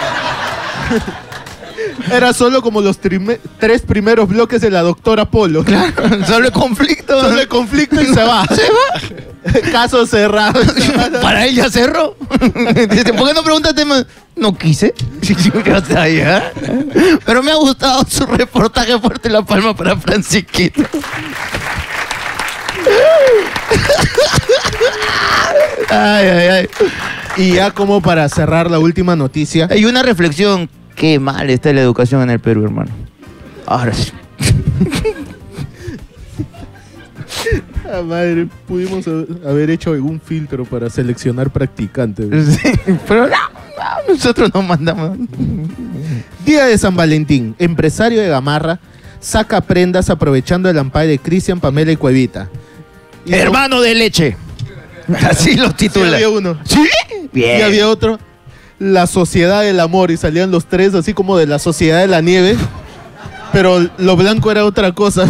Era solo como los trime- tres primeros bloques de la doctora Polo. Solo el conflicto. Solo el conflicto y se va. ¿Se va? Caso cerrado. Para él ya cerró. Dice, ¿por qué no preguntaste más? No quise. Ya está, ya. Pero me ha gustado su reportaje. Fuerte la palma para Francisquito. Ay, ay, ay. Y ya como para cerrar la última noticia. Hay una reflexión. Qué mal está la educación en el Perú, hermano. Ahora sí. Ah, madre, pudimos ha- haber hecho algún filtro para seleccionar practicantes. Sí, pero no, no, nosotros nos mandamos. Día de San Valentín. Empresario de Gamarra saca prendas aprovechando el amparo de Cristian, Pamela y Cuevita. Y Hermano de leche. Así los Sí, titula. había uno. ¿Sí? Bien. Y había otro. La Sociedad del Amor. Y salían los tres así como de la Sociedad de la Nieve. Pero lo blanco era otra cosa.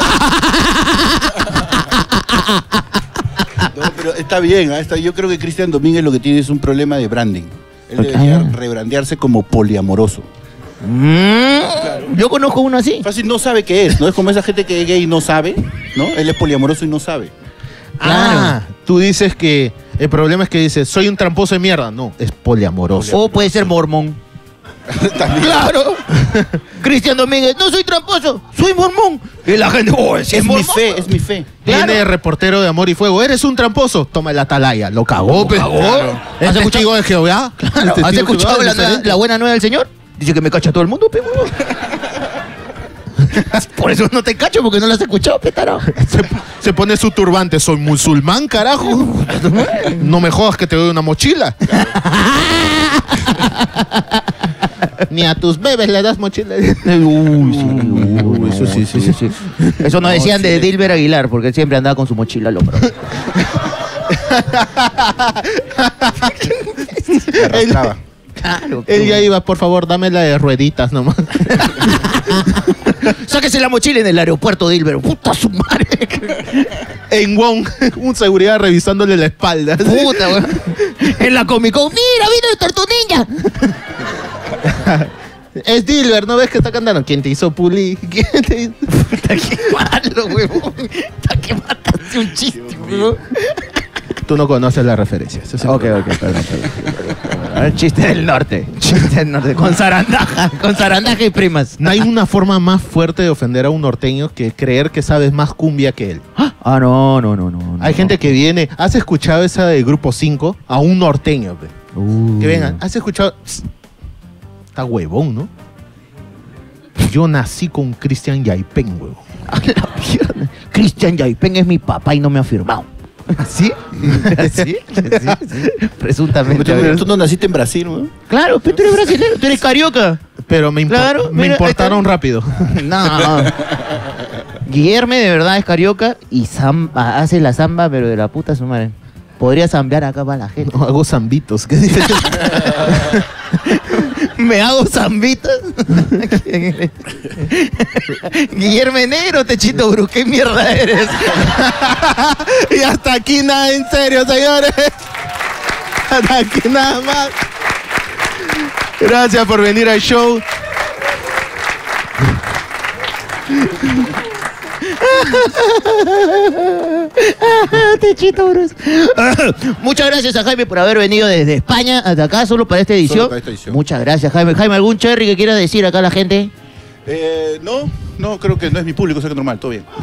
No, pero está bien, ¿ah? Está- yo creo que Cristian Domínguez lo que tiene es un problema de branding. Él debería Ah. rebrandearse como poliamoroso. Mm, Yo conozco uno así. Fácil, no sabe qué es, ¿no? Es como esa gente que es gay y no sabe, ¿no? Él es poliamoroso y no sabe. Ah, tú dices que el problema es que dices, soy un tramposo de mierda. No, es poliamoroso. O puede ser mormón. Claro. Cristian Domínguez, no soy tramposo, soy mormón. Y la gente, oh, ese es, Es mi mormón. fe, es mi fe. Viene Claro. reportero de Amor y Fuego. Eres un tramposo. Toma el atalaya. Lo cagó, pe. cagó. Claro. ¿Has ¿Es escuchado- testigo de Jehová? Claro, ¿Es ¿has testigo de escuchado Jehová? la, ¿Es nueva- diferente? la buena nueva del Señor? Dice que me cacha todo el mundo, pe, huevón. Por eso no te cacho, porque no lo has escuchado, petaro. Se, se pone su turbante. Soy musulmán, carajo. No me jodas que te doy una mochila. Ni a tus bebés le das mochila. Uy, sí, uy, eso sí, sí, sí, sí. Eso nos decían de Dilber Aguilar, porque él siempre andaba con su mochila al hombro. Se arrastraba. Claro. Él ya iba, por favor, dame la de rueditas nomás. Sáquese la mochila en el aeropuerto de Hilbert. Puta su madre. En Wong, un seguridad revisándole la espalda. Puta, weón. En la Comic Con. Mira, vino el Tortu Ninja. Es Dilbert, ¿no ves que está cantando? ¿Quién te hizo puli? ¿Quién te hizo? Puta, qué malo, weón. Puta, que mataste un chiste, weón. Tú no conoces la referencia. Ese es el Ok, problema. ok, perdón, perdón. A ver, chiste del norte. Chiste del norte. Con zarandaja. Con zarandaja y primas. No hay una forma más fuerte de ofender a un norteño que creer que sabes más cumbia que él. Ah, no, no, no, no. Hay gente que viene. ¿Has escuchado esa de Grupo cinco? A un norteño, pe. Uh. Que vengan. ¿Has escuchado? Psst. Está huevón, ¿no? Yo nací con Cristian Yaipen, huevón. A la mierda. Cristian Yaipen es mi papá y no me ha firmado. ¿Así? ¿Así? ¿Así? ¿Sí? Presuntamente. Pero tú no naciste en Brasil, ¿no? Claro, pero tú eres brasileño, tú eres carioca. Pero me, impo- Claro, me mira, importaron está- rápido. No. Guillerme de verdad es carioca y zamba, hace la zamba, pero de la puta su madre. Podría zambear acá para la gente. No, hago zambitos. ¿Qué dices? Me hago zambitas. Guillermo Negro, Techito Bru, ¿qué mierda eres? Y hasta aquí nada en serio, señores. Hasta aquí nada más. Gracias por venir al show. Techito Bru. Muchas gracias a Jaime por haber venido desde España hasta acá, solo para esta edición. Solo para esta edición. Muchas gracias, Jaime. Jaime, ¿algún cherry que quieras decir acá a la gente? Eh, no, no, creo que no es mi público, o sea que normal, todo bien.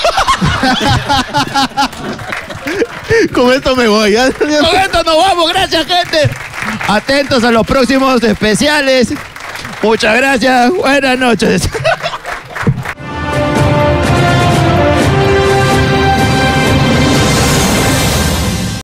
Con esto me voy. ¿Ya? Con esto nos vamos, gracias, gente. Atentos a los próximos especiales. Muchas gracias, buenas noches.